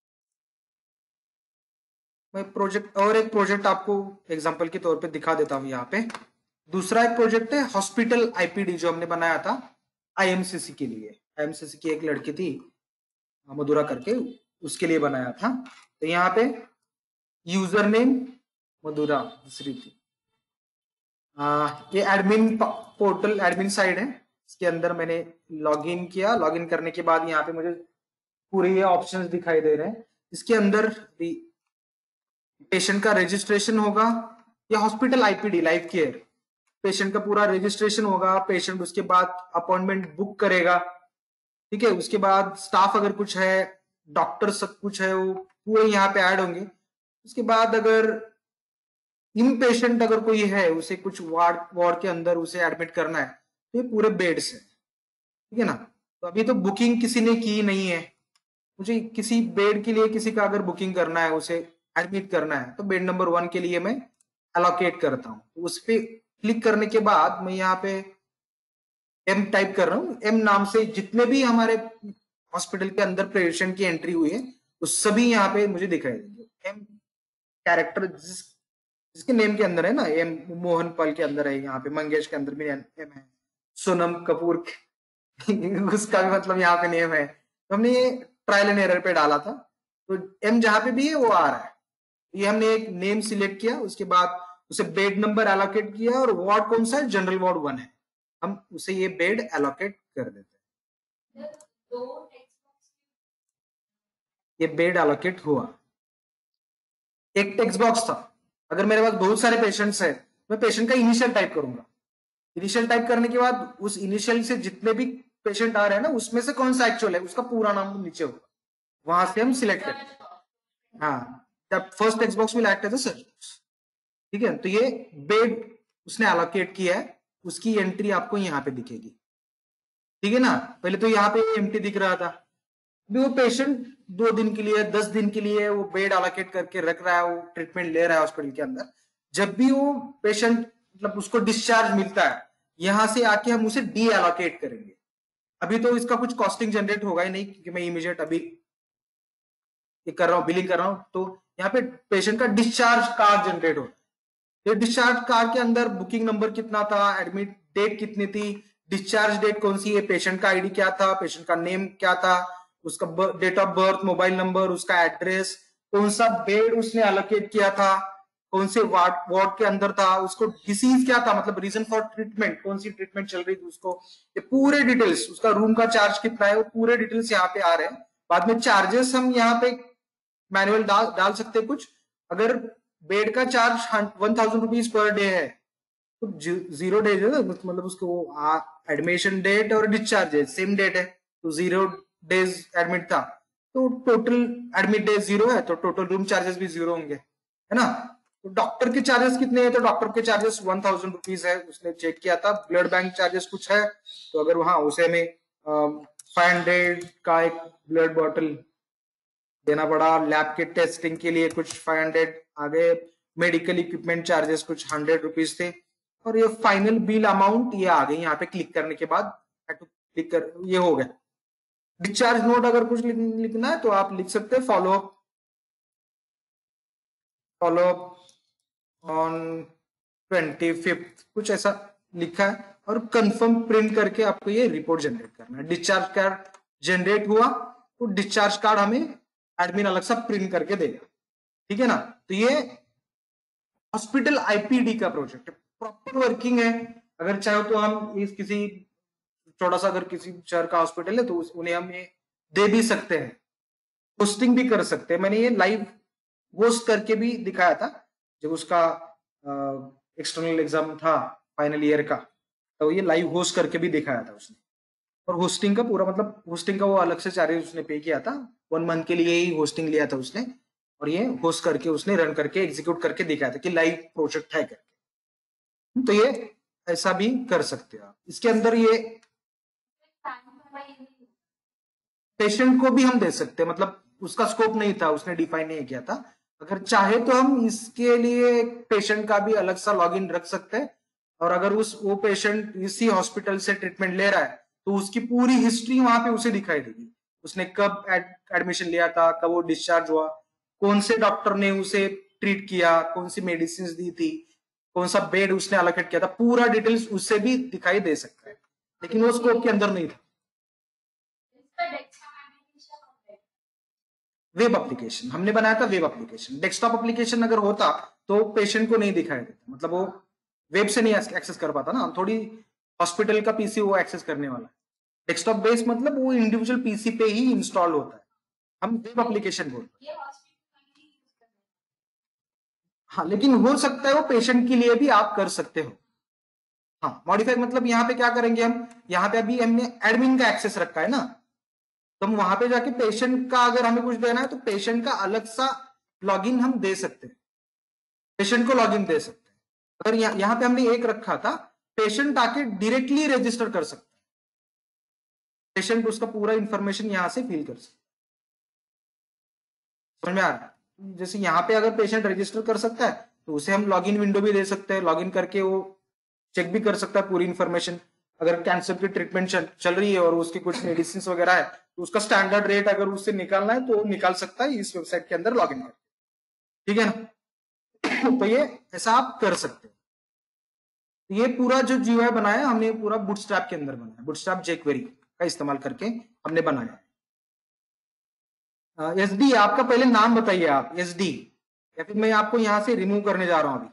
Speaker 1: मैं प्रोजेक्ट और एक प्रोजेक्ट आपको एग्जांपल के तौर पे दिखा देता हूँ यहाँ पे। दूसरा एक प्रोजेक्ट है हॉस्पिटल आईपीडी, जो हमने बनाया था आईएमसीसी के लिए। आईएमसीसी की एक लड़की थी मधुरा करके, उसके लिए बनाया था। तो यहाँ पे यूजर नेम मधुरा दूसरी थी। ये एडमिन पोर्टल, एडमिन साइड है, इसके अंदर मैंने लॉगिन किया। लॉगिन करने के बाद यहाँ पे मुझे पूरे ये ऑप्शंस दिखाई दे रहे हैं। इसके अंदर भी पेशेंट का रजिस्ट्रेशन होगा, या hospital IPD life care, patient का पूरा रजिस्ट्रेशन होगा, पेशेंट उसके बाद अपॉइंटमेंट बुक करेगा, ठीक है। उसके बाद स्टाफ अगर कुछ है, डॉक्टर सब कुछ है, वो पूरे यहाँ पे ऐड होंगे। उसके बाद अगर इन पेशेंट अगर कोई है, उसे कुछ वार्ड के अंदर उसे एडमिट करना है, तो ये पूरे बेड्स है, ठीक है ना। तो अभी तो बुकिंग किसी ने की नहीं है, मुझे किसी बेड के लिए किसी का अगर बुकिंग करना है, उसे एडमिट करना है, तो बेड नंबर 1 के लिए मैं एलोकेट करता हूँ। तो उस पर क्लिक करने के बाद मैं यहाँ पे एम टाइप कर रहा हूँ। एम नाम से जितने भी हमारे हॉस्पिटल के अंदर पेशेंट की एंट्री हुई है, वो सभी यहाँ पे मुझे दिखाई देंगे। एम कैरेक्टर जिसके नेम के अंदर है ना, एम मोहन पाल के अंदर है, यहाँ पे मंगेश के अंदर भी एम है, सोनम कपूर उसका भी मतलब यहाँ पे नेम है। तो हमने ये ट्रायल एंड एरर पे डाला था, तो एम जहां पे भी है वो आ रहा है। ये हमने एक नेम सिलेक्ट किया, उसके बाद उसे बेड नंबर एलोकेट किया, और वार्ड कौन सा है, जनरल वार्ड 1 है, हम उसे ये बेड एलोकेट कर देते हैं। ये बेड एलोकेट हुआ। एक टेक्स्ट बॉक्स था, अगर मेरे पास बहुत सारे पेशेंट्स है, मैं पेशेंट का इनिशियल टाइप करूंगा। इनिशियल टाइप करने के बाद उस इनिशियल से जितने भी पेशेंट आ रहे हैं ना, उसमें से कौन सा एक्चुअल है, उसका पूरा नाम नीचे होगा, वहां से हम सिलेक्ट करें। हाँ, the first text box will act as a search box, ठीक है। तो ये बेड उसने एलोकेट किया है, उसकी एंट्री आपको यहाँ पे दिखेगी, ठीक है ना। पहले तो यहाँ पे एम्प्टी दिख रहा था, वो पेशेंट 2 दिन के लिए, 10 दिन के लिए वो बेड एलोकेट करके रख रहा है, वो ट्रीटमेंट ले रहा है हॉस्पिटल के अंदर। जब भी वो पेशेंट मतलब उसको डिस्चार्ज मिलता है, यहां से आके हम उसे डी एलोकेट करेंगे। अभी तो इसका कुछ कॉस्टिंग जनरेट होगा ही नहीं, क्योंकि मैं इमीडिएट अभी ये कर रहा हूँ, बिलिंग कर रहा हूँ। तो यहाँ पे पेशेंट का डिस्चार्ज कार्ड जनरेट होता है। ये डिस्चार्ज कार्ड के अंदर बुकिंग नंबर कितना था, एडमिट डेट कितनी थी, डिस्चार्ज डेट कौन सी है, पेशेंट का आईडी क्या था, पेशेंट का नेम क्या था, उसका date of birth, mobile number, उसका एड्रेस, कौन सा बेड उसने एलोकेट किया था, कौन से वार्ड वार्ड के अंदर था, उसको डिसीज क्या था, मतलब रीजन फॉर ट्रीटमेंट, कौन सी ट्रीटमेंट चल रही थी उसको, ये पूरे डिटेल्स, उसका रूम का चार्ज कितना है, वो पूरे डिटेल्स यहाँ पे आ रहे हैं। बाद में चार्जेस हम यहाँ पे मैनुअल डाल सकते हैं कुछ। अगर बेड का चार्ज 1000 रुपीज पर डे है तो 0 डेज है ना, मतलब उसको एडमिशन डेट और डिस्चार्ज डेट सेम डेट है, तो 0 डेज एडमिट था तो टोटल एडमिट डेज 0 है, तो टोटल रूम चार्जेस भी 0 होंगे, है ना। तो डॉक्टर के चार्जेस कितने हैं, तो डॉक्टर के चार्जेस 1000 रुपीज है, उसने चेक किया था। ब्लड बैंक चार्जेस कुछ है, तो अगर वहां उसे में 500 का एक ब्लड बॉटल देना पड़ा, लैब के टेस्टिंग के लिए कुछ 500 आ गए, मेडिकल इक्विपमेंट चार्जेस कुछ 100 रुपीज थे, और ये फाइनल बिल अमाउंट ये आ गई यहाँ पे क्लिक करने के बाद। क्लिक कर ये हो गया। डिस्चार्ज नोट अगर कुछ लिखना है तो आप लिख सकते हैं, फॉलो ऑन 25th कुछ ऐसा लिखा है, और कंफर्म प्रिंट करके आपको ये रिपोर्ट जनरेट करना है। डिस्चार्ज कार्ड जनरेट हुआ तो डिस्चार्ज कार्ड हमें एडमिन अलग सा प्रिंट करके देगा, ठीक है ना। तो ये हॉस्पिटल आईपीडी का प्रोजेक्ट है, प्रॉपर वर्किंग है। अगर चाहो तो हम इस किसी छोटा सा अगर किसी शहर का हॉस्पिटल है तो उन्हें हम ये दे भी सकते हैं, होस्टिंग भी कर सकते हैं। मैंने ये लाइव होस्ट करके भी दिखाया था जब उसका एक्सटर्नल एग्जाम था फाइनल ईयर का, तो ये लाइव होस्ट करके भी दिखाया था उसने। और होस्टिंग का पूरा मतलब होस्टिंग का वो अलग से चार्जेस उसने पे किया था, 1 मंथ के लिए ही होस्टिंग लिया था उसने, और ये होस्ट करके उसने रन करके एग्जीक्यूट करके दिखाया था कि लाइव प्रोजेक्ट है करके। तो ये ऐसा भी कर सकते हो आप। इसके अंदर ये पेशेंट को भी हम दे सकते हैं, मतलब उसका स्कोप नहीं था, उसने डिफाइन नहीं किया था। अगर चाहे तो हम इसके लिए पेशेंट का भी अलग सा लॉगिन रख सकते हैं, और अगर वो पेशेंट इसी हॉस्पिटल से ट्रीटमेंट ले रहा है तो उसकी पूरी हिस्ट्री वहां पे उसे दिखाई देगी। उसने कब एडमिशन लिया था, कब वो डिस्चार्ज हुआ, कौन से डॉक्टर ने उसे ट्रीट किया, कौन सी मेडिसिन दी थी, कौन सा बेड उसने अलोकेट किया था, पूरा डिटेल्स उससे भी दिखाई दे सकता है, लेकिन वो स्कोप के अंदर नहीं था। वेब एप्लीकेशन हमने बनाया था, वेब एप्लीकेशन। डेस्कटॉप एप्लीकेशन अगर होता तो पेशेंट को नहीं दिखाई देता, मतलब वो वेब से नहीं एक्सेस कर पाता ना, थोड़ी हॉस्पिटल का पीसी वो एक्सेस करने वाला है। डेस्कटॉप बेस मतलब वो इंडिविजुअल पीसी पे ही इंस्टॉल होता है, हम वेब एप्लीकेशन बोलते हैं। हाँ, लेकिन हो सकता है वो पेशेंट के लिए भी आप कर सकते हो। हाँ, मॉडिफाई मतलब यहाँ पे क्या करेंगे हम, यहाँ पे अभी हमने एडमिन का एक्सेस रखा है ना, तो हम वहां पे जाके पेशेंट का अगर हमें कुछ देना है तो पेशेंट का अलग सा लॉगिन हम दे सकते हैं, पेशेंट को लॉगिन दे सकते हैं। अगर यहाँ पे हमने एक रखा था, पेशेंट आके डायरेक्टली रजिस्टर कर सकता है, पेशेंट उसका पूरा इंफॉर्मेशन यहां से फिल कर सकता है। समझ में आ रहा है? जैसे यहाँ पे अगर पेशेंट रजिस्टर कर सकता है तो उसे हम लॉगिन विंडो भी दे सकते हैं, लॉगिन करके वो चेक भी कर सकता है पूरी इंफॉर्मेशन। अगर कैंसर की ट्रीटमेंट चल रही है और उसकी कुछ मेडिसिन वगैरह है तो उसका स्टैंडर्ड रेट अगर उससे निकालना है तो वो निकाल सकता है इस वेबसाइट के अंदर लॉगिन करके, ठीक है ना। तो ये ऐसा आप कर सकते हैं। ये पूरा जो जीयूआई बनाया हमने पूरा बूटस्ट्रैप के अंदर बनाया, बूटस्ट्रैप जेक्वेरी का इस्तेमाल करके हमने बनाया। एसडी आपका पहले नाम बताइए, आप एसडी, या फिर मैं आपको यहां से रिमूव करने जा रहा हूं अभी।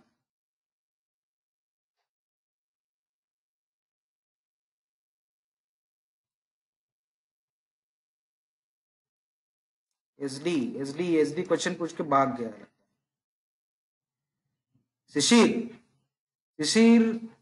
Speaker 1: एसडी एसडी एसडी क्वेश्चन पूछ के भाग गया। शिशिर, शिशिर,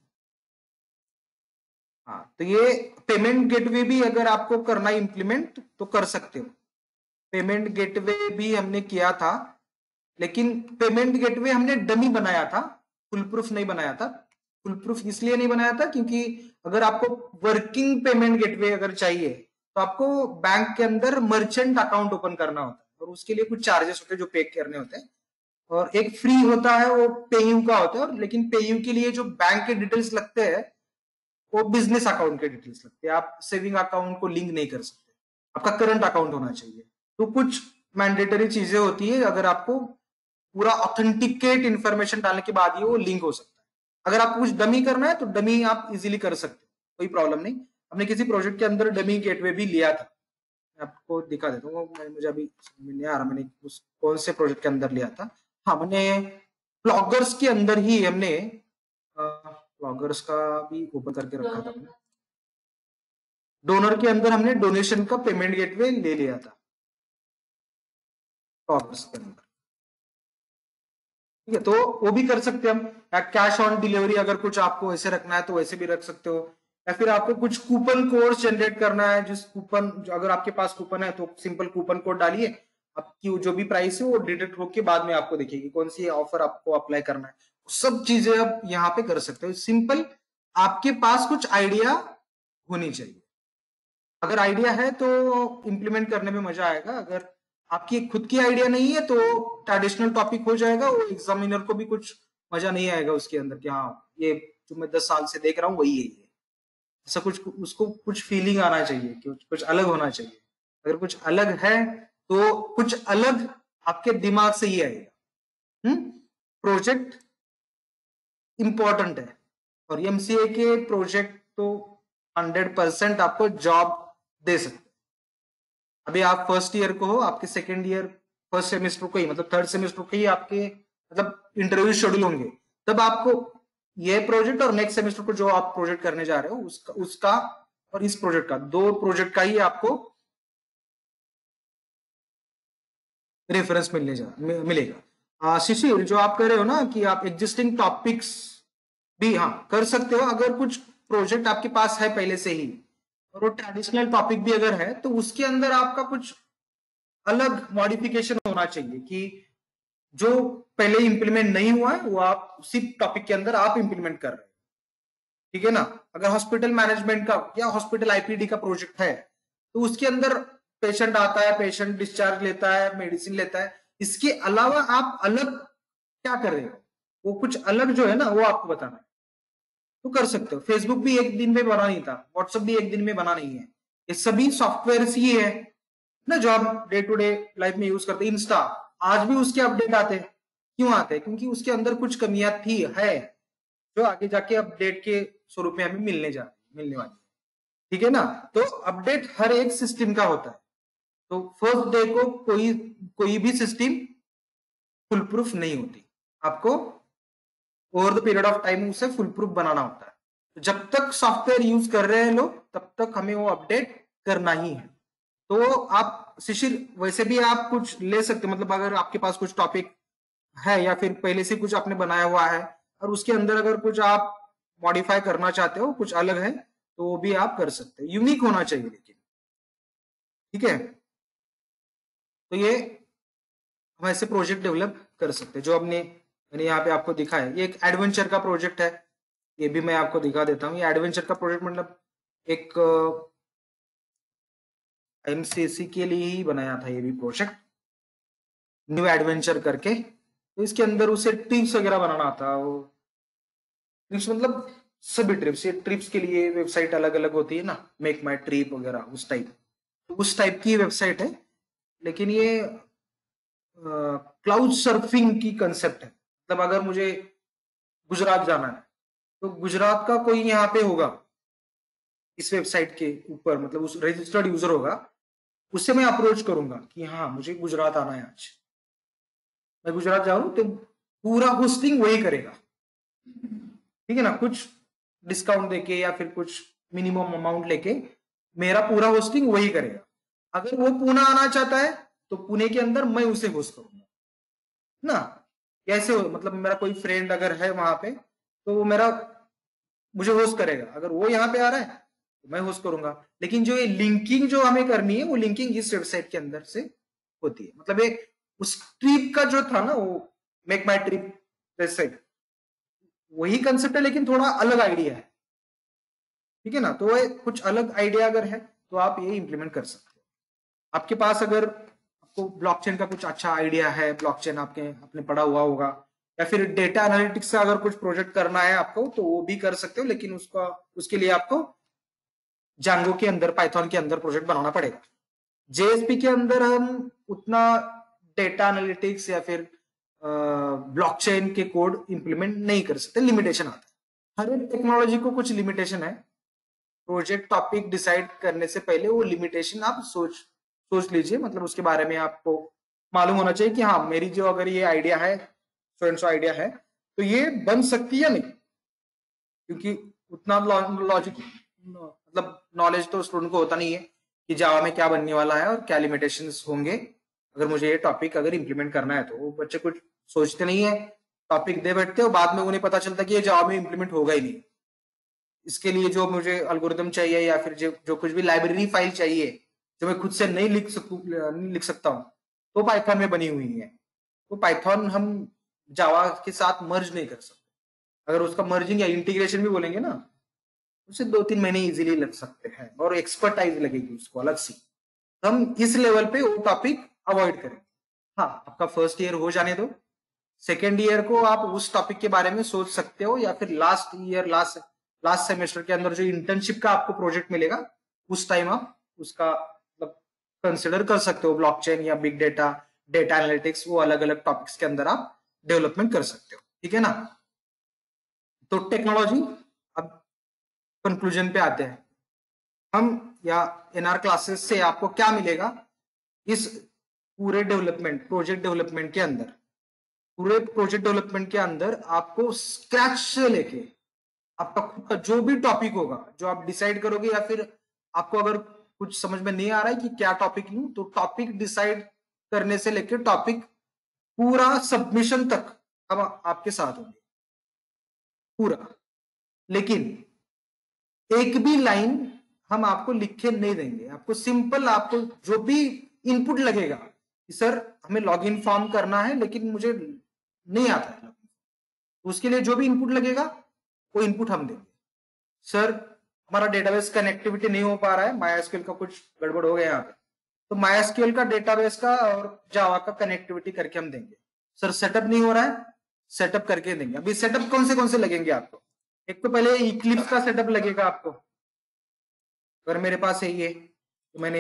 Speaker 1: हाँ, तो ये पेमेंट गेटवे भी अगर आपको करना है इम्प्लीमेंट तो कर सकते हो। पेमेंट गेटवे भी हमने किया था, लेकिन पेमेंट गेटवे हमने डमी बनाया था, फुल प्रूफ नहीं बनाया था। फुल प्रूफ इसलिए नहीं बनाया था क्योंकि अगर आपको वर्किंग पेमेंट गेटवे अगर चाहिए तो आपको बैंक के अंदर मर्चेंट अकाउंट ओपन करना होता है, और उसके लिए कुछ चार्जेस होते हैं जो पे करने होते हैं, और एक फ्री होता है वो पेयू का होता है, लेकिन पेयू के लिए जो बैंक के डिटेल्स लगते हैं वो बिजनेस अकाउंट के डिटेल्स लगते हैं, आप सेविंग अकाउंट को लिंक नहीं कर सकते, आपका करंट अकाउंट होना चाहिए। तो कुछ मैंडेटरी चीजें होती है, अगर आपको पूरा ऑथेंटिकेट इंफॉर्मेशन डालने के बाद ही वो लिंक हो सकता है। अगर आपको कुछ डमी करना है तो डमी आप इजीली कर सकते हो, कोई प्रॉब्लम नहीं। हमने किसी प्रोजेक्ट के अंदर डमी गेटवे भी लिया था, मैं आपको दिखा देता हूँ, मुझे अभी समझ में नहीं आ रहा मैंने उस कौन से प्रोजेक्ट के अंदर लिया था। हाँ, मैंने ब्लॉगर्स के अंदर ही हमने ब्लॉगर्स का भी ओपन करके रखा था। डोनर के अंदर हमने डोनेशन का पेमेंट गेटवे ले लिया था ब्लॉगर्स के अंदर। ठीक है, तो वो भी कर सकते हैं हम। या कैश ऑन डिलीवरी अगर कुछ आपको वैसे रखना है तो वैसे भी रख सकते हो, या फिर आपको कुछ कूपन कोड जनरेट करना है, जिस कूपन अगर आपके पास कूपन है तो सिंपल कूपन कोड डालिए, आपकी जो भी प्राइस है वो डिडक्ट होके बाद में आपको दिखेगी कौन सी ऑफर आपको अप्लाई करना है। सब चीजें आप यहाँ पे कर सकते हो। सिंपल आपके पास कुछ आइडिया होनी चाहिए। अगर आइडिया है तो इंप्लीमेंट करने में मजा आएगा। अगर आपकी खुद की आइडिया नहीं है तो ट्रेडिशनल टॉपिक हो जाएगा, वो एग्जामिनर को भी कुछ मजा नहीं आएगा उसके अंदर कि हाँ ये जो मैं 10 साल से देख रहा हूँ वही है ये। ऐसा कुछ उसको कुछ फीलिंग आना चाहिए कि कुछ अलग होना चाहिए। अगर कुछ अलग है तो कुछ अलग आपके दिमाग से ही आएगा। प्रोजेक्ट इंपॉर्टेंट है, और एमसीए के प्रोजेक्ट तो 100% आपको जॉब दे सकते हैं। अभी आप फर्स्ट ईयर को हो, आपके सेकेंड ईयर फर्स्ट सेमेस्टर को ही मतलब थर्ड सेमेस्टर को ही आपके मतलब इंटरव्यू शेड्यूल होंगे, तब आपको ये प्रोजेक्ट और नेक्स्ट सेमेस्टर को जो आप प्रोजेक्ट करने जा रहे हो उसका और इस प्रोजेक्ट का, दो प्रोजेक्ट का ही आपको रेफरेंस मिलेगा। शिशिर, जो आप कह रहे हो ना कि आप एग्जिस्टिंग टॉपिक्स भी हाँ कर सकते हो। अगर कुछ प्रोजेक्ट आपके पास है पहले से ही और वो ट्रेडिशनल टॉपिक भी अगर है तो उसके अंदर आपका कुछ अलग मॉडिफिकेशन होना चाहिए कि जो पहले इंप्लीमेंट नहीं हुआ है वो आप उसी टॉपिक के अंदर आप इंप्लीमेंट कर रहे हैं। ठीक है ना। अगर हॉस्पिटल मैनेजमेंट का या हॉस्पिटल आईपीडी का प्रोजेक्ट है तो उसके अंदर पेशेंट आता है, पेशेंट डिस्चार्ज लेता है, मेडिसिन लेता है, इसके अलावा आप अलग क्या कर रहे हो, वो कुछ अलग जो है ना वो आपको बताना है तो कर सकते हो। फेसबुक भी एक दिन में बना नहीं था, व्हाट्सएप भी एक दिन में बना नहीं है, ये सभी सॉफ्टवेयर ही है ना जो आप डे टू डे लाइफ में यूज करते हैं। इंस्टा आज भी उसके अपडेट आते हैं, क्यों आते हैं? क्योंकि उसके अंदर कुछ कमियां थी है जो आगे जाके अपडेट के स्वरूप में हमें मिलने वाली। ठीक है ना। तो अपडेट हर एक सिस्टम का होता है, तो फर्स्ट डे को कोई भी सिस्टम फुल प्रूफ नहीं होती, आपको over the period of time उसे फुल प्रूफ बनाना होता है। तो जब तक सॉफ्टवेयर यूज कर रहे हैं लोग तब तक हमें वो अपडेट करना ही है। तो आप शिशिर वैसे भी आप कुछ ले सकते, मतलब अगर आपके पास कुछ टॉपिक है या फिर पहले से कुछ आपने बनाया हुआ है और उसके अंदर अगर कुछ आप मॉडिफाई करना चाहते हो, कुछ अलग है, तो वो भी आप कर सकते हो। यूनिक होना चाहिए लेकिन। ठीक है, तो ये हम ऐसे प्रोजेक्ट डेवलप कर सकते हैं जो हमने मैंने यहाँ पे आपको दिखा है। ये एक एडवेंचर का प्रोजेक्ट है, ये भी मैं आपको दिखा देता हूँ। ये एडवेंचर का प्रोजेक्ट मतलब एक एमसीएससी के लिए ही बनाया था ये भी प्रोजेक्ट, न्यू एडवेंचर करके। तो इसके अंदर उसे ट्रिप्स वगैरह बनाना था। वो ट्रिप्स मतलब सभी ट्रिप्स, ये ट्रिप्स के लिए वेबसाइट अलग अलग होती है ना, मेक माई ट्रिप वगैरह उस टाइप की वेबसाइट है। लेकिन ये क्लाउड सर्फिंग की कंसेप्ट है। मतलब अगर मुझे गुजरात जाना है तो गुजरात का कोई यहाँ पे होगा इस वेबसाइट के ऊपर, मतलब उस रजिस्टर्ड यूजर होगा, उससे मैं अप्रोच करूंगा कि हाँ मुझे गुजरात आना है, आज मैं गुजरात जा रहा हूं, तो पूरा होस्टिंग वही करेगा। ठीक है ना, कुछ डिस्काउंट देके या फिर कुछ मिनिमम अमाउंट लेके मेरा पूरा होस्टिंग वही करेगा। अगर वो पुणे आना चाहता है तो पुणे के अंदर मैं उसे होस्ट करूंगा ना। कैसे हो, मतलब मेरा कोई फ्रेंड अगर है वहां पे तो वो मुझे होस्ट करेगा। अगर वो यहाँ पे आ रहा है तो मैं होस्ट करूंगा। लेकिन जो ये लिंकिंग जो हमें करनी है वो लिंकिंग इस वेबसाइट के अंदर से होती है। मतलब ये उस ट्रिप का जो था ना वो मेक माई ट्रिप वेबसाइट, वही कंसेप्ट है लेकिन थोड़ा अलग आइडिया है। ठीक है ना, तो कुछ अलग आइडिया अगर है तो आप ये इंप्लीमेंट कर सकते हो। आपके पास अगर आपको ब्लॉकचेन का कुछ अच्छा आइडिया है, ब्लॉकचेन आपने पढ़ा हुआ होगा, या फिर डेटा एनालिटिक्स का अगर कुछ प्रोजेक्ट करना है आपको तो वो भी कर सकते हो। लेकिन उसके लिए आपको जांगो के अंदर, पाइथन के अंदर प्रोजेक्ट बनाना पड़ेगा। जेएसपी के अंदर हम उतना डेटा एनालिटिक्स या फिर ब्लॉकचेन के कोड इंप्लीमेंट नहीं कर सकते, लिमिटेशन आता है। हर एक टेक्नोलॉजी को कुछ लिमिटेशन है। प्रोजेक्ट टॉपिक डिसाइड करने से पहले वो लिमिटेशन आप सोच लीजिए, मतलब उसके बारे में आपको मालूम होना चाहिए कि हाँ मेरी जो अगर ये आइडिया है सो एंड सो आइडिया है, तो ये बन सकती है या नहीं, क्योंकि उतना लॉजिक मतलब नॉलेज तो स्टूडेंट को होता नहीं है कि जावा में क्या बनने वाला है और क्या लिमिटेशंस होंगे अगर मुझे ये टॉपिक अगर इंप्लीमेंट करना है। तो वो बच्चे कुछ सोचते नहीं है, टॉपिक दे बैठते हो, बाद में उन्हें पता चलता कि ये जावा में इंप्लीमेंट होगा ही नहीं। इसके लिए जो मुझे एल्गोरिदम चाहिए या फिर जो कुछ भी लाइब्रेरी फाइल चाहिए जो मैं खुद से नहीं लिख सकता हूँ, तो पाइथन में बनी हुई है। तो पाइथन हम जावा के साथ मर्ज नहीं कर सकते। अगर उसका मर्जिंग या इंटीग्रेशन भी बोलेंगे ना, उसे 2-3 महीने इजीली लग सकते हैं और एक्सपर्टाइज लगेगी उसको अलग सी। हम इस लेवल पे वो टॉपिक अवॉइड करें। हाँ, आपका फर्स्ट ईयर हो जाने दो, सेकेंड ईयर को आप उस टॉपिक के बारे में सोच सकते हो, या फिर लास्ट सेमेस्टर के अंदर जो इंटर्नशिप का आपको प्रोजेक्ट मिलेगा उस टाइम आप उसका मतलब कंसिडर कर सकते हो। ब्लॉकचेन या बिग डेटा, डेटा एनालिटिक्स, वो अलग अलग टॉपिक्स के अंदर आप डेवलपमेंट कर सकते हो, ठीक है ना। तो टेक्नोलॉजी, अब कंक्लूजन पे आते हैं हम, या एनआर क्लासेस से आपको क्या मिलेगा इस पूरे डेवलपमेंट प्रोजेक्ट डेवलपमेंट के अंदर। पूरे प्रोजेक्ट डेवलपमेंट के अंदर आपको स्क्रैच से लेके आपका खुद का जो भी टॉपिक होगा जो आप डिसाइड करोगे, या फिर आपको अगर कुछ समझ में नहीं आ रहा है कि क्या टॉपिक लूं, तो टॉपिक डिसाइड करने से लेकर टॉपिक पूरा सबमिशन तक हम आपके साथ होंगे पूरा। लेकिन एक भी लाइन हम आपको लिख के नहीं देंगे, आपको सिंपल आपको जो भी इनपुट लगेगा कि सर हमें लॉगिन फॉर्म करना है लेकिन मुझे नहीं आता है, उसके लिए जो भी इनपुट लगेगा वो इनपुट हम देंगे। सर हमारा डेटाबेस कनेक्टिविटी नहीं हो पा रहा है, माइएसक्यूएल का कुछ गड़बड़ हो गया यहाँ पे, तो माइएसक्यूएल का डेटाबेस का और जावा का कनेक्टिविटी करके हम देंगे। सर सेटअप नहीं हो रहा है, सेटअप करके देंगे। अभी सेटअप कौन से लगेंगे आपको, एक तो पहले इक्लिप्स का सेटअप लगेगा आपको। अगर मेरे पास है ये, तो मैंने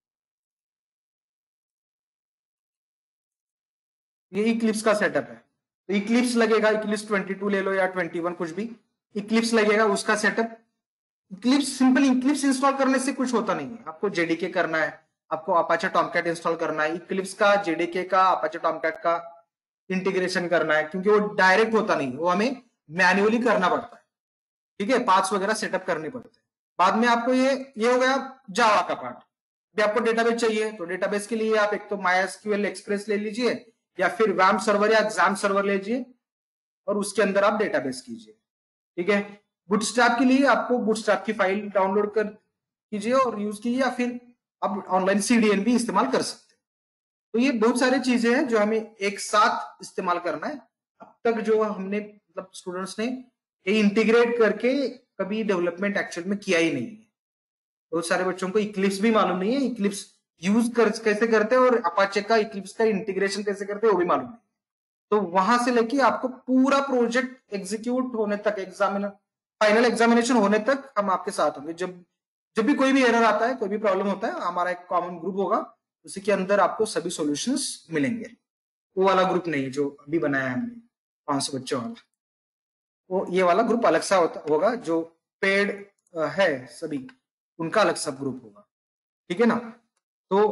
Speaker 1: ये इक्लिप्स का सेटअप है, तो इक्लिप्स लगेगा, इक्लिप्स 22 ले लो या 21 कुछ भी, इक्लिप्स लगेगा उसका setup. Eclipse simple Eclipse install करने से कुछ होता नहीं है, आपको जेडीके करना है, आपको अपाचे टॉमकैट इंस्टॉल करना है, इक्लिप्स का जेडीके का अपाचे टॉमकैट का इंटीग्रेशन करना है, क्योंकि वो डायरेक्ट होता नहीं, वो हमें मैन्युअली करना पड़ता है, ठीक है, पार्ट्स वगैरह सेटअप करने पड़ते हैं। बाद में आपको ये हो गया जावा का पार्ट। भी आपको डेटाबेस चाहिए तो डेटाबेस के लिए आप एक तो माइएसक्यूएल एक्सप्रेस ले लीजिए, या फिर वैम सर्वर या एग्जाम सर्वर ले लीजिए और उसके अंदर आप डेटाबेस कीजिए, ठीक है। बूटस्ट्रैप के लिए आपको बूटस्ट्रैप की फाइल डाउनलोड कर कीजिए और यूज कीजिए, या फिर आप ऑनलाइन सीडीएन भी इस्तेमाल कर सकते हैं। तो ये बहुत सारी चीजें हैं जो हमें एक साथ इस्तेमाल करना है। अब तक जो हमने मतलब स्टूडेंट्स ने ये इंटीग्रेट करके कभी डेवलपमेंट एक्चुअल में किया ही नहीं है। बहुत सारे बच्चों को इक्लिप्स भी मालूम नहीं है, इक्लिप्स यूज कैसे करते हैं और अपाचे का इक्लिप्स का इंटीग्रेशन कैसे करते हैं वो भी मालूम नहीं। तो वहां से लेके आपको पूरा प्रोजेक्ट एग्जीक्यूट होने तक, फाइनल एग्जामिनेशन होने तक हम आपके साथ होंगे। जब जब भी कोई भी एरर आता है, कोई भी प्रॉब्लम होता है, हमारा एक कॉमन ग्रुप होगा, उसी के अंदर आपको सभी सॉल्यूशंस मिलेंगे। वो वाला ग्रुप नहीं जो अभी बनाया है हमने 500 बच्चों वाला, वो ये वाला ग्रुप अलग सा होगा, जो पेड है सभी उनका अलग सब ग्रुप होगा, ठीक है ना। तो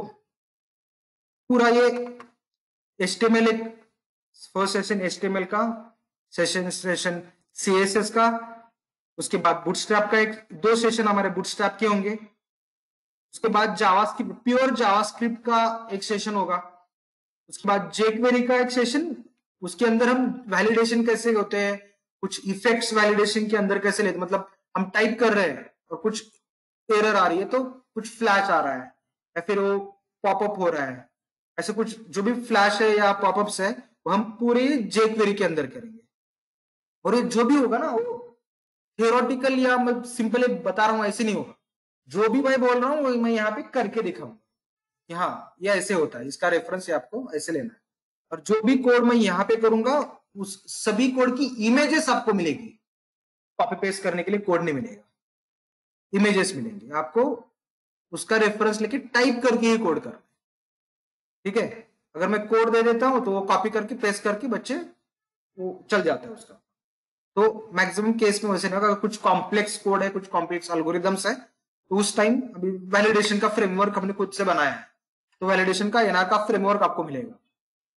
Speaker 1: पूरा ये HTML एक फर्स्ट सेशन HTML का सेशन CSS का, उसके बाद बूटस्ट्रैप का एक 2 सेशन हमारे बूटस्ट्रैप के होंगे, उसके बाद जावास्क्रिप्ट प्योर जावास्क्रिप्ट का एक सेशन होगा, उसके बाद जेक्वेरी का एक सेशन, उसके अंदर हम वैलिडेशन कैसे होते हैं, कुछ इफेक्ट्स वैलिडेशन के अंदर कैसे लेते, मतलब हम टाइप कर रहे हैं और कुछ एरर आ रही है, तो कुछ फ्लैश आ रहा है या फिर वो पॉपअप हो रहा है, ऐसे कुछ जो भी फ्लैश है या पॉपअप्स है वो हम पूरे जेक्वेरी के अंदर करेंगे। और ये जो भी होगा ना वो थियोरेटिकल या मैं सिंपली बता रहा हूं ऐसे नहीं होगा, जो भी मैं बोल रहा हूँ वो मैं यहाँ पे करके दिखाऊंगा कि हाँ ये ऐसे होता है, इसका रेफरेंस आपको ऐसे लेना है। और जो भी कोड मैं यहाँ पे करूंगा उस सभी कोड की इमेजेस आपको मिलेगी, कॉपी पेस्ट करने के लिए कोड नहीं मिलेगा, इमेजेस मिलेंगे आपको, उसका रेफरेंस लेके टाइप करके ही कोड करना, ठीक है। अगर मैं कोड दे देता हूं तो वो कॉपी करके पेस्ट करके बच्चे वो चल जाता है उसका। तो मैक्सिमम केस में वैसे नहीं होगा, अगर कुछ कॉम्प्लेक्स कोड है, कुछ कॉम्प्लेक्स एल्गोरिदम्स है, तो उस टाइम अभी वैलिडेशन का फ्रेमवर्क हमने खुद से बनाया है, तो वैलिडेशन का एनआर का फ्रेमवर्क आपको मिलेगा,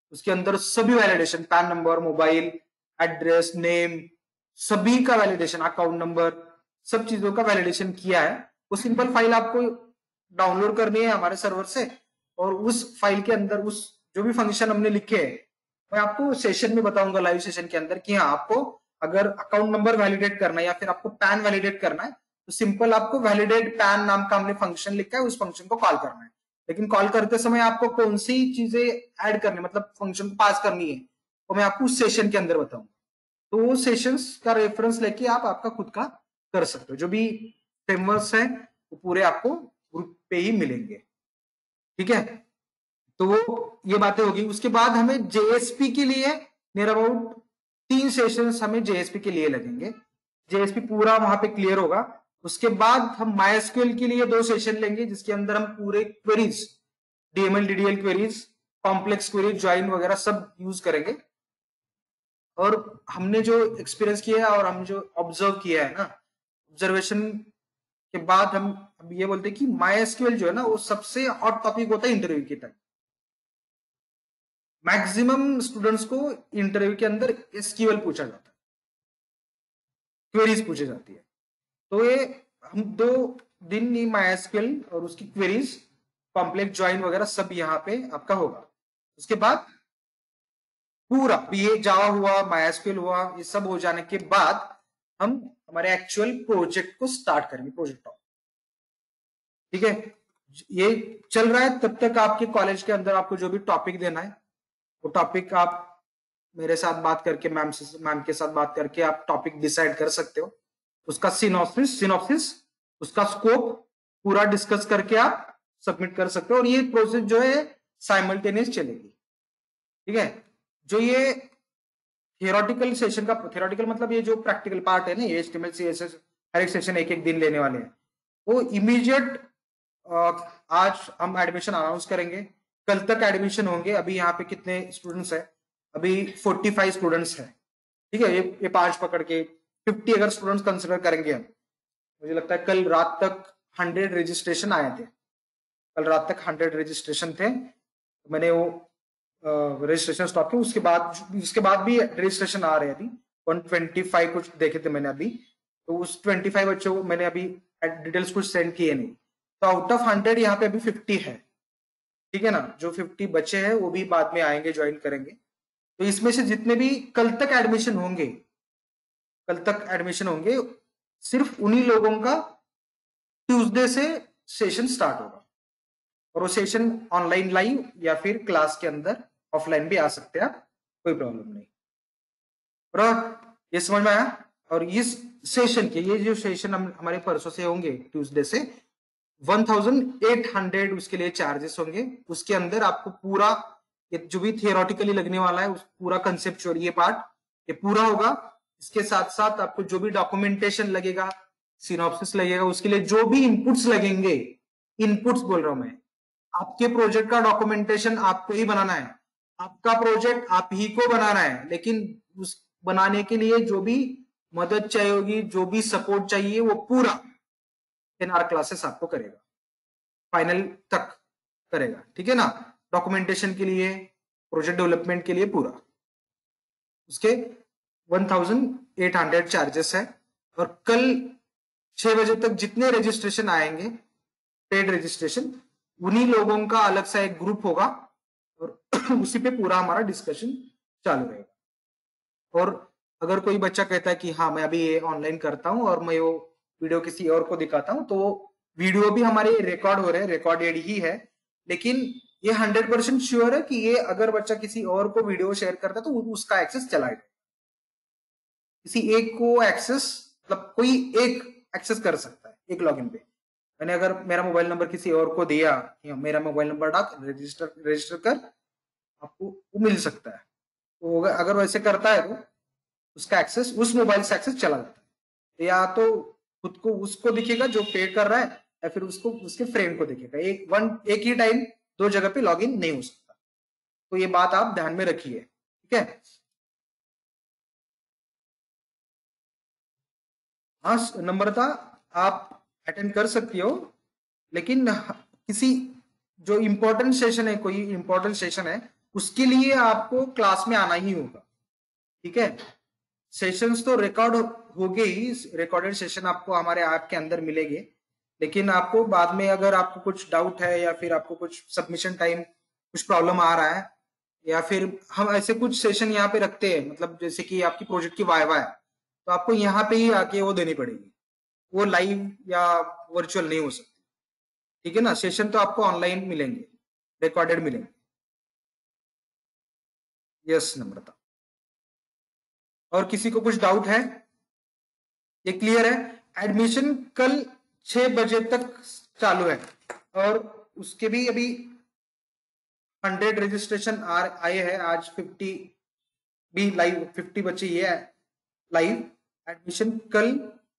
Speaker 1: उसके अंदर सभी validation, PAN number, mobile address, name, सभी का वैलिडेशन, अकाउंट नंबर, सब चीजों का वैलिडेशन किया है। वो सिंपल फाइल आपको डाउनलोड करनी है हमारे सर्वर से, और उस फाइल के अंदर उस जो भी फंक्शन हमने लिखे हैं मैं आपको सेशन में बताऊंगा, लाइव सेशन के अंदर, कि हाँ आपको अगर अकाउंट नंबर वैलिडेट करना है या फिर आपको पैन वैलिडेट करना है तो सिंपल आपको वैलिडेट पैन नाम का हमने फंक्शन लिखा है, उस फंक्शन को कॉल करना है। लेकिन कॉल करते समय आपको कौन सी चीजें ऐड करनी, मतलब फंक्शन को पास करनी है, तो मैं आपको उस सेशन के अंदर बताऊंगा। तो वो सेशंस का रेफरेंस लेके आप आपका खुद का कर सकते हो। जो भी फ्रेमवर्क्स है वो पूरे आपको ग्रुप पे ही मिलेंगे, ठीक है। तो वो ये बातें होगी। उसके बाद हमें जेएसपी के लिए नियर अबाउट 3 सेशंस हमें जेएसपी के लिए लगेंगे। जेएसपी पूरा वहां पे क्लियर होगा। उसके बाद हम माइस्क्यूएल के लिए 2 सेशन लेंगे, जिसके अंदर हम पूरे queries, DML DDL queries, complex queries, join वगैरह सब यूज करेंगे। और हमने जो एक्सपीरियंस किया है और हम जो ऑब्जर्व किया है ना, ऑब्जर्वेशन के बाद हम अब ये बोलते हैं कि माइस्क्यूएल जो है ना वो सबसे हॉट टॉपिक होता है इंटरव्यू के टाइम। मैक्सिमम स्टूडेंट्स को इंटरव्यू के अंदर एसक्यूएल पूछा जाता है, क्वेरीज पूछी जाती है। तो ये हम 2 दिन ही माइस्क्यूएल और उसकी क्वेरीज, कॉम्प्लेक्स ज्वाइन वगैरह सब यहाँ पे आपका होगा। उसके बाद पूरा ये जावा हुआ, माइस्क्यूएल हुआ, ये सब हो जाने के बाद हम हमारे एक्चुअल प्रोजेक्ट को स्टार्ट करेंगे, प्रोजेक्ट ऑफ, ठीक है। ये चल रहा है तब तक आपके कॉलेज के अंदर आपको जो भी टॉपिक देना है वो टॉपिक आप मेरे साथ बात करके, मैम के साथ बात करके आप टॉपिक डिसाइड कर सकते हो। उसका सिनॉप्सिस, उसका स्कोप पूरा डिस्कस करके आप सबमिट कर सकते हो। और ये प्रोसेस जो है साइमल्टेनियस चलेगी, ठीक है। जो ये थियोरेटिकल सेशन का, थियोरेटिकल मतलब ये जो प्रैक्टिकल पार्ट है ना, ये HTML CSS हर एक सेशन एक दिन लेने वाले हैं, वो इमीडिएट आज हम एडमिशन अनाउंस करेंगे, कल तक एडमिशन होंगे। अभी यहाँ पे कितने स्टूडेंट्स हैं? अभी 45 स्टूडेंट्स हैं, ठीक है। ये 5 पकड़ के 50 अगर स्टूडेंट्स कंसिडर करेंगे हम, मुझे लगता है कल रात तक 100 रजिस्ट्रेशन आए थे, कल रात तक 100 रजिस्ट्रेशन थे। मैंने वो रजिस्ट्रेशन स्टॉप किया, उसके बाद भी रजिस्ट्रेशन आ रहे थे 125 कुछ देखे थे मैंने अभी। तो उस 25 बच्चों को मैंने अभी डिटेल्स कुछ सेंड किए नहीं। तो आउट ऑफ 100 यहाँ पे अभी 50 है, ठीक है ना। जो 50 बच्चे हैं वो भी बाद में आएंगे, ज्वाइन करेंगे। तो इसमें से जितने भी कल तक एडमिशन होंगे, कल तक एडमिशन होंगे, सिर्फ उन्हीं लोगों का ट्यूसडे से सेशन स्टार्ट होगा। और वो सेशन ऑनलाइन लाइव या फिर क्लास के अंदर ऑफलाइन भी आ सकते हैं आप, कोई प्रॉब्लम नहीं। और ये समझ में आया। और इस सेशन के, ये जो सेशन हमारे परसों से होंगे ट्यूसडे से, 1800 उसके लिए चार्जेस होंगे। उसके अंदर आपको पूरा ये जो भी थियोरेटिकली लगने वाला है, उस पूरा कंसेप्चुअल ये पार्ट ये पूरा होगा। इसके साथ साथ आपको जो भी डॉक्यूमेंटेशन लगेगा, सिनॉप्सिस लगेगा, उसके लिए जो भी इनपुट्स लगेंगे, इनपुट्स बोल रहा हूं मैं, आपके प्रोजेक्ट का डॉक्यूमेंटेशन आपको ही बनाना है, आपका प्रोजेक्ट आप ही को बनाना है। लेकिन उस बनाने के लिए जो भी मदद चाहिए होगी, जो भी सपोर्ट चाहिए, वो पूरा NR क्लासेस आपको करेगा, फाइनल तक करेगा, ठीक है ना। डॉक्यूमेंटेशन के लिए, प्रोजेक्ट डेवलपमेंट के लिए पूरा। उसके 1800 चार्जेस है। और कल 6 बजे तक जितने रजिस्ट्रेशन आएंगे, पेड रजिस्ट्रेशन, उन्हीं लोगों का अलग सा एक ग्रुप होगा और उसी पे पूरा हमारा डिस्कशन चालू रहेगा। और अगर कोई बच्चा कहता है कि हाँ मैं अभी ये ऑनलाइन करता हूँ और मैं वो वीडियो किसी और को दिखाता हूँ, तो वीडियो भी हमारे रिकॉर्ड हो रहे हैं, रिकॉर्डेड ही है। लेकिन ये 100% श्योर है कि ये अगर बच्चा किसी और को वीडियो शेयर करता है तो उसका एक्सेस चला जाएगा। किसी एक को एक्सेस, मतलब कोई एक एक्सेस कर सकता है एक लॉगिन पे। मैंने अगर मेरा मोबाइल नंबर किसी और को दिया, मेरा मोबाइल नंबर डाल रजिस्टर कर, आपको वो मिल सकता है। तो अगर वैसे करता है तो उसका एक्सेस, उस मोबाइल से एक्सेस चला जाता है। या तो खुद को उसको दिखेगा जो पे कर रहा है, या फिर उसको उसके फ्रेंड को दिखेगा। एक ही टाइम 2 जगह पे लॉगिन नहीं हो सकता। तो ये बात आप ध्यान में रखिए, ठीक है। हाँ नम्रता, आप अटेंड कर सकती हो, लेकिन किसी जो इम्पोर्टेंट सेशन है, कोई इम्पोर्टेंट सेशन है उसके लिए आपको क्लास में आना ही होगा, ठीक है। सेशंस तो रिकॉर्ड हो गए ही, रिकॉर्डेड सेशन आपको हमारे ऐप के अंदर मिलेंगे, लेकिन आपको बाद में अगर आपको कुछ डाउट है या फिर आपको कुछ सबमिशन टाइम कुछ प्रॉब्लम आ रहा है, या फिर हम ऐसे कुछ सेशन यहाँ पे रखते हैं, मतलब जैसे कि आपकी प्रोजेक्ट की वाइवा है, तो आपको यहाँ पे ही आके वो देनी पड़ेगी, वो लाइव या वर्चुअल नहीं हो सकती, ठीक है ना। सेशन तो आपको ऑनलाइन मिलेंगे, रिकॉर्डेड मिलेंगे। यस नम्रता, और किसी को कुछ डाउट है? ये क्लियर है? एडमिशन कल 6 बजे तक चालू है, और उसके भी अभी 100 रजिस्ट्रेशन आए हैं, आज 50 भी लाइव, 50 बच्चे ये है लाइव। एडमिशन कल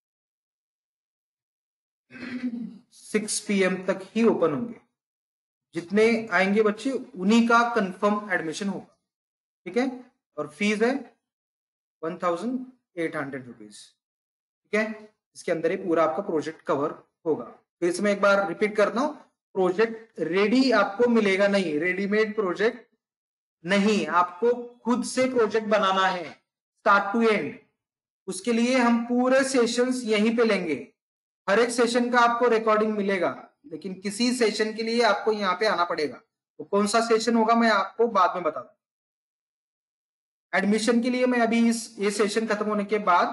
Speaker 1: 6 PM तक ही ओपन होंगे, जितने आएंगे बच्चे उन्हीं का कंफर्म एडमिशन होगा, ठीक है। और फीस है 1800 रुपीज, ठीक है। इसके अंदर ही पूरा आपका प्रोजेक्ट कवर होगा। फिर इसमें एक बार रिपीट करता हूं, प्रोजेक्ट रेडी आपको मिलेगा नहीं, रेडीमेड प्रोजेक्ट नहीं, आपको खुद से प्रोजेक्ट बनाना है स्टार्ट टू एंड। उसके लिए हम पूरे सेशंस यहीं पे लेंगे, हर एक सेशन का आपको रिकॉर्डिंग मिलेगा, लेकिन किसी सेशन के लिए आपको यहाँ पे आना पड़ेगा। तो कौन सा सेशन होगा मैं आपको बाद में बता दूं। एडमिशन के लिए मैं अभी ये सेशन खत्म होने के बाद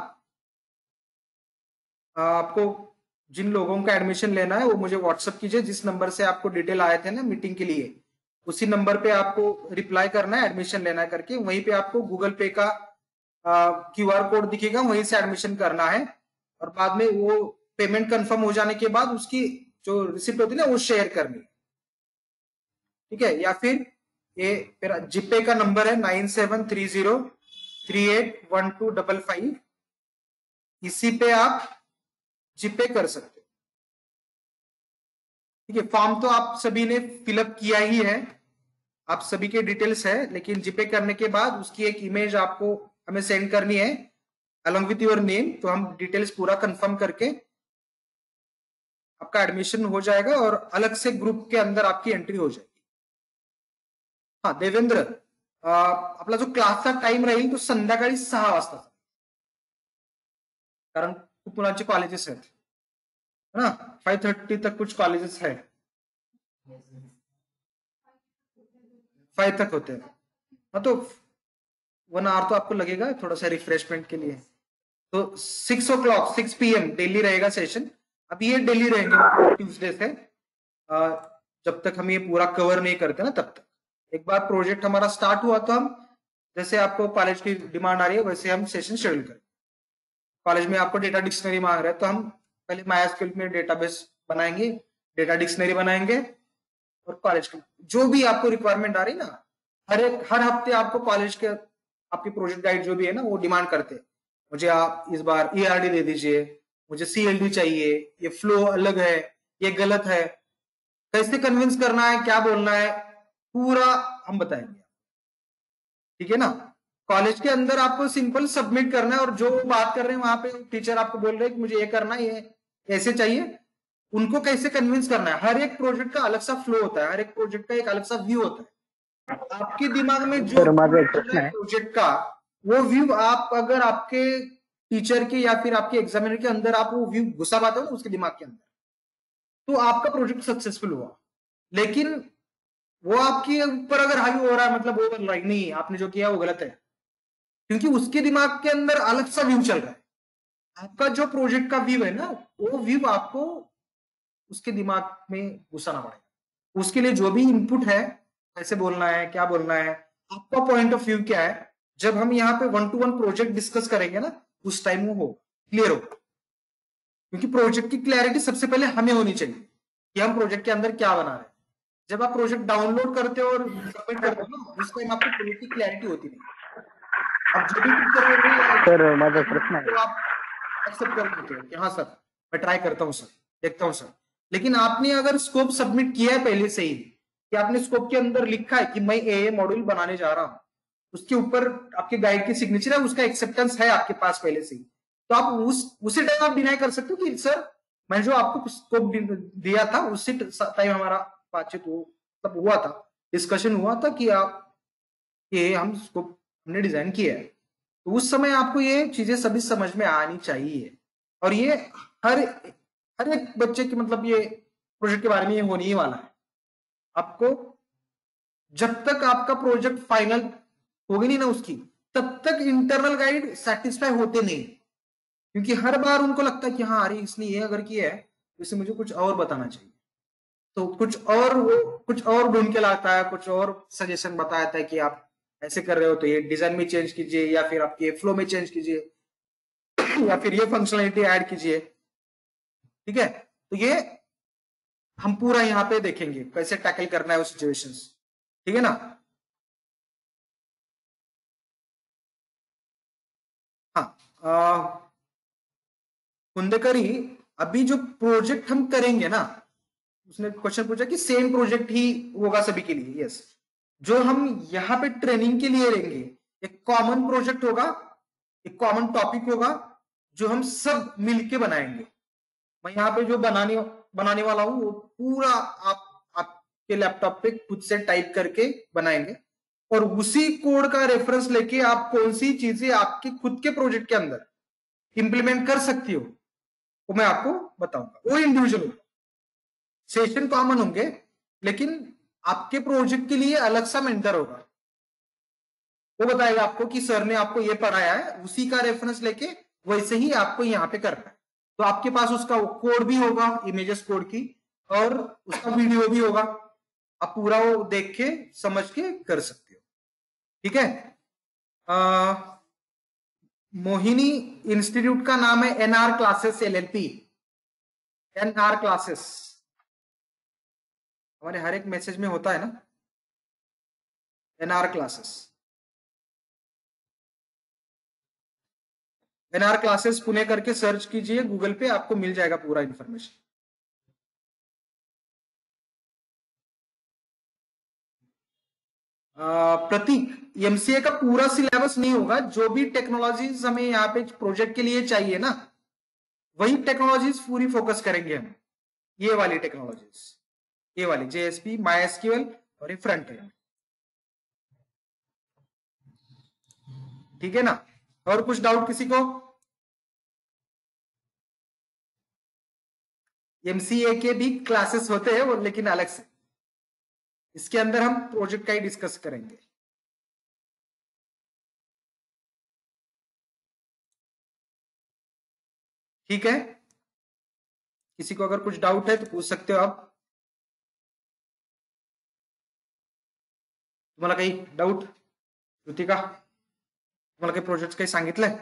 Speaker 1: आपको जिन लोगों का एडमिशन लेना है वो मुझे व्हाट्सअप कीजिए, जिस नंबर से आपको डिटेल आए थे ना मीटिंग के लिए, उसी नंबर पे आपको रिप्लाई करना है एडमिशन लेना है करके। वहीं पे आपको गूगल पे का QR कोड दिखेगा, वहीं से एडमिशन करना है, और बाद में वो पेमेंट कंफर्म हो जाने के बाद उसकी जो रिसिप्ट होती है ना वो शेयर करनी, ठीक है। या फिर ये मेरा जीपे का नंबर है 9730381255, इसी पे आप जीपे कर सकते हो, ठीक है। फॉर्म तो आप सभी ने फिलअप किया ही है, आप सभी के डिटेल्स है, लेकिन जीपे करने के बाद उसकी एक इमेज आपको हमें सेंड करनी है अलॉन्ग विथ योर नेम, तो हम डिटेल्स पूरा कंफर्म करके आपका एडमिशन हो जाएगा और अलग से ग्रुप के अंदर आपकी एंट्री हो जाएगी। हाँ देवेंद्र, आपला जो क्लासचा टाइम राहील तो संध्याकाळी 6 वाजता, कारण खूप मुलांचे कॉलेजेस आहेत, है ना। 5:30 तक कुछ कॉलेजेस है, 5 तक होते हैं। हाँ तो 1 आवर तो आपको लगेगा थोड़ा सा रिफ्रेशमेंट के लिए। तो 6 o'clock 6 PM डेली रहेगा सेशन। अब ये डेली रहेंगे ट्यूसडे से, जब तक हम ये पूरा कवर नहीं करते ना तब तक। एक बार प्रोजेक्ट हमारा स्टार्ट हुआ तो हम जैसे आपको कॉलेज की डिमांड आ रही है वैसे हम सेशन शेड्यूल करें। कॉलेज में आपको डेटा डिक्शनरी मांग रहे हैं तो हम पहले MySQL में डेटाबेस बनाएंगे, डेटा डिक्शनरी बनाएंगे, और कॉलेज की जो भी आपको रिक्वायरमेंट आ रही ना, हर हफ्ते आपको कॉलेज के आपकी प्रोजेक्ट गाइड जो भी है ना वो डिमांड करते हैं, मुझे आप इस बार ERD दे दीजिए, मुझे CLD चाहिए, ये फ्लो अलग है, ये गलत है, कैसे कन्विंस करना है, क्या बोलना है, पूरा हम बताएंगे, ठीक है ना। कॉलेज के अंदर आपको सिंपल सबमिट करना है, और जो बात कर रहे हैं वहां पे टीचर आपको बोल रहे हैं कि मुझे ये करना है, ये ऐसे चाहिए, उनको कैसे कन्विंस करना है। हर एक प्रोजेक्ट का अलग सा फ्लो होता है, हर एक प्रोजेक्ट का एक अलग सा व्यू होता है। आपके दिमाग में जो प्रोजेक्ट का वो व्यू, आप अगर आपके टीचर के या फिर आपके एग्जामिनर के अंदर आप वो व्यू घुसा पाते हो उसके दिमाग के अंदर, तो आपका प्रोजेक्ट सक्सेसफुल हुआ। लेकिन वो आपके ऊपर अगर हावी हो रहा है, मतलब वो नहीं आपने जो किया वो गलत है, क्योंकि उसके दिमाग के अंदर अलग सा व्यू चल रहा है। आपका जो प्रोजेक्ट का व्यू है ना, वो व्यू आपको उसके दिमाग में घुसाना पड़ेगा। उसके लिए जो भी इनपुट है, कैसे बोलना है, क्या बोलना है, आपका पॉइंट ऑफ व्यू क्या है, जब हम यहाँ पे 1-to-1 प्रोजेक्ट डिस्कस करेंगे ना, उस टाइम वो हो क्लियर हो। क्योंकि प्रोजेक्ट की क्लैरिटी सबसे पहले हमें होनी चाहिए कि हम प्रोजेक्ट के अंदर क्या बना रहे हैं। जब आप प्रोजेक्ट डाउनलोड करते हो और सबमिट करते हो ना, उस टाइम आपको प्रोजेक्ट की क्लैरिटी होती नहीं। अब जो भी
Speaker 3: सर माझा प्रश्न आहे,
Speaker 1: तो आप एक्सेप्ट कर देते हो कि हाँ सर मैं ट्राई करता हूँ सर, देखता हूँ सर। लेकिन आपने अगर स्कोप सबमिट किया है पहले से ही, कि आपने स्कोप के अंदर लिखा है कि मैं ये मॉड्यूल बनाने जा रहा हूँ, उसके ऊपर आपके गाइड की सिग्नेचर है, उसका एक्सेप्टेंस है आपके पास पहले से ही, तो आप उसी टाइम आप डिनाई कर सकते हो कि सर मैं जो आपको स्कोप दिया था उसी टाइम हमारा बातचीत मतलब हुआ था, डिस्कशन हुआ था कि आप कि हम इसको हमने डिजाइन किया है, तो उस समय आपको ये चीजें सभी समझ में आनी चाहिए। और ये हर हर एक बच्चे की मतलब ये प्रोजेक्ट के बारे में ये होने ही वाला है। आपको जब तक आपका प्रोजेक्ट फाइनल होगी नहीं ना उसकी, तब तक इंटरनल गाइड सेटिस्फाई होते नहीं, क्योंकि हर बार उनको लगता है कि हाँ अरे इसने ये अगर किया है तो इसे मुझे कुछ और बताना चाहिए, तो कुछ और वो कुछ और ढूंढ के लाता है, कुछ और सजेशन बताता है कि आप ऐसे कर रहे हो तो ये डिजाइन में चेंज कीजिए, या फिर आपके फ्लो में चेंज कीजिए, या फिर ये फंक्शनलिटी ऐड कीजिए। ठीक है, तो ये हम पूरा यहाँ पे देखेंगे कैसे टैकल करना है वो सिचुएशंस। ठीक है ना। हाँ, कुंदेकरी, अभी जो प्रोजेक्ट हम करेंगे ना, उसने क्वेश्चन पूछा कि सेम प्रोजेक्ट ही होगा सभी के लिए। यस, जो हम यहाँ पे ट्रेनिंग के लिए लेंगे एक कॉमन प्रोजेक्ट होगा, एक कॉमन टॉपिक होगा जो हम सब मिलके बनाएंगे। मैं यहाँ पे जो बनाने वाला हूँ वो पूरा आपके लैपटॉप पे खुद से टाइप करके बनाएंगे, और उसी कोड का रेफरेंस लेके आप कौन सी चीजें आपके खुद के प्रोजेक्ट के अंदर इंप्लीमेंट कर सकती हो वो मैं आपको बताऊंगा। वो इंडिविजुअल होगा, सेशन कॉमन होंगे, लेकिन आपके प्रोजेक्ट के लिए अलग सा मेंटर होगा। वो बताएगा आपको कि सर ने आपको ये पढ़ाया है, उसी का रेफरेंस लेके वैसे ही आपको यहाँ पे करना है। तो आपके पास उसका कोड भी होगा, इमेजेस कोड की, और उसका वीडियो भी होगा। आप पूरा वो देख के समझ के कर सकते हो। ठीक है। मोहिनी इंस्टीट्यूट का नाम है NR classes LLP. NR classes हमारे हर एक मैसेज में होता है ना, NR classes. NR classes Pune करके सर्च कीजिए गूगल पे, आपको मिल जाएगा पूरा इंफॉर्मेशन। प्रतीक, एमसीए का पूरा सिलेबस नहीं होगा, जो भी टेक्नोलॉजीज हमें यहाँ पे प्रोजेक्ट के लिए चाहिए ना, वही टेक्नोलॉजीज पूरी फोकस करेंगे हम। ये वाली टेक्नोलॉजीज, ये वाली जेएसपी, माइएसक्यूएल और ये फ्रंट एंड। ठीक है ना। और कुछ डाउट किसी को? एमसीए के भी क्लासेस होते हैं वो, लेकिन अलग से। इसके अंदर हम प्रोजेक्ट का ही डिस्कस करेंगे। ठीक है, किसी को अगर कुछ डाउट है तो पूछ सकते हो आप। तुम्हाला काही डाऊट ऋतिका? तुम्हाला काही प्रोजेक्ट काही सांगितलंय?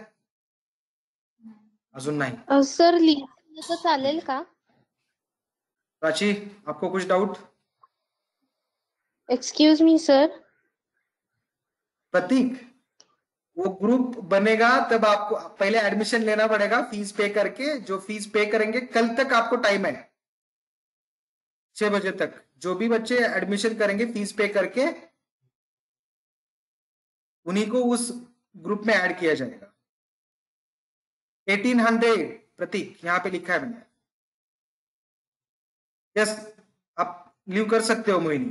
Speaker 1: अजून नाही।
Speaker 2: सर लिहिलं तर चालेल का?
Speaker 1: प्राची, आपको कुछ doubt?
Speaker 2: Excuse me sir.
Speaker 1: Prateek, वो ग्रुप बनेगा तब आपको पहले एडमिशन लेना पड़ेगा फीस पे करके। जो फीस पे करेंगे, कल तक आपको टाइम है 6 बजे तक। जो भी बच्चे एडमिशन करेंगे फीस पे करके, उन्हीं को उस ग्रुप में ऐड किया जाएगा। 1800 प्रतीक यहाँ पे लिखा है मैंने। यस, आप लीव कर सकते हो मोहिनी।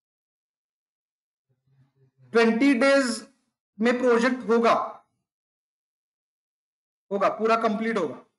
Speaker 1: 20 डेज में प्रोजेक्ट होगा, पूरा कंप्लीट होगा।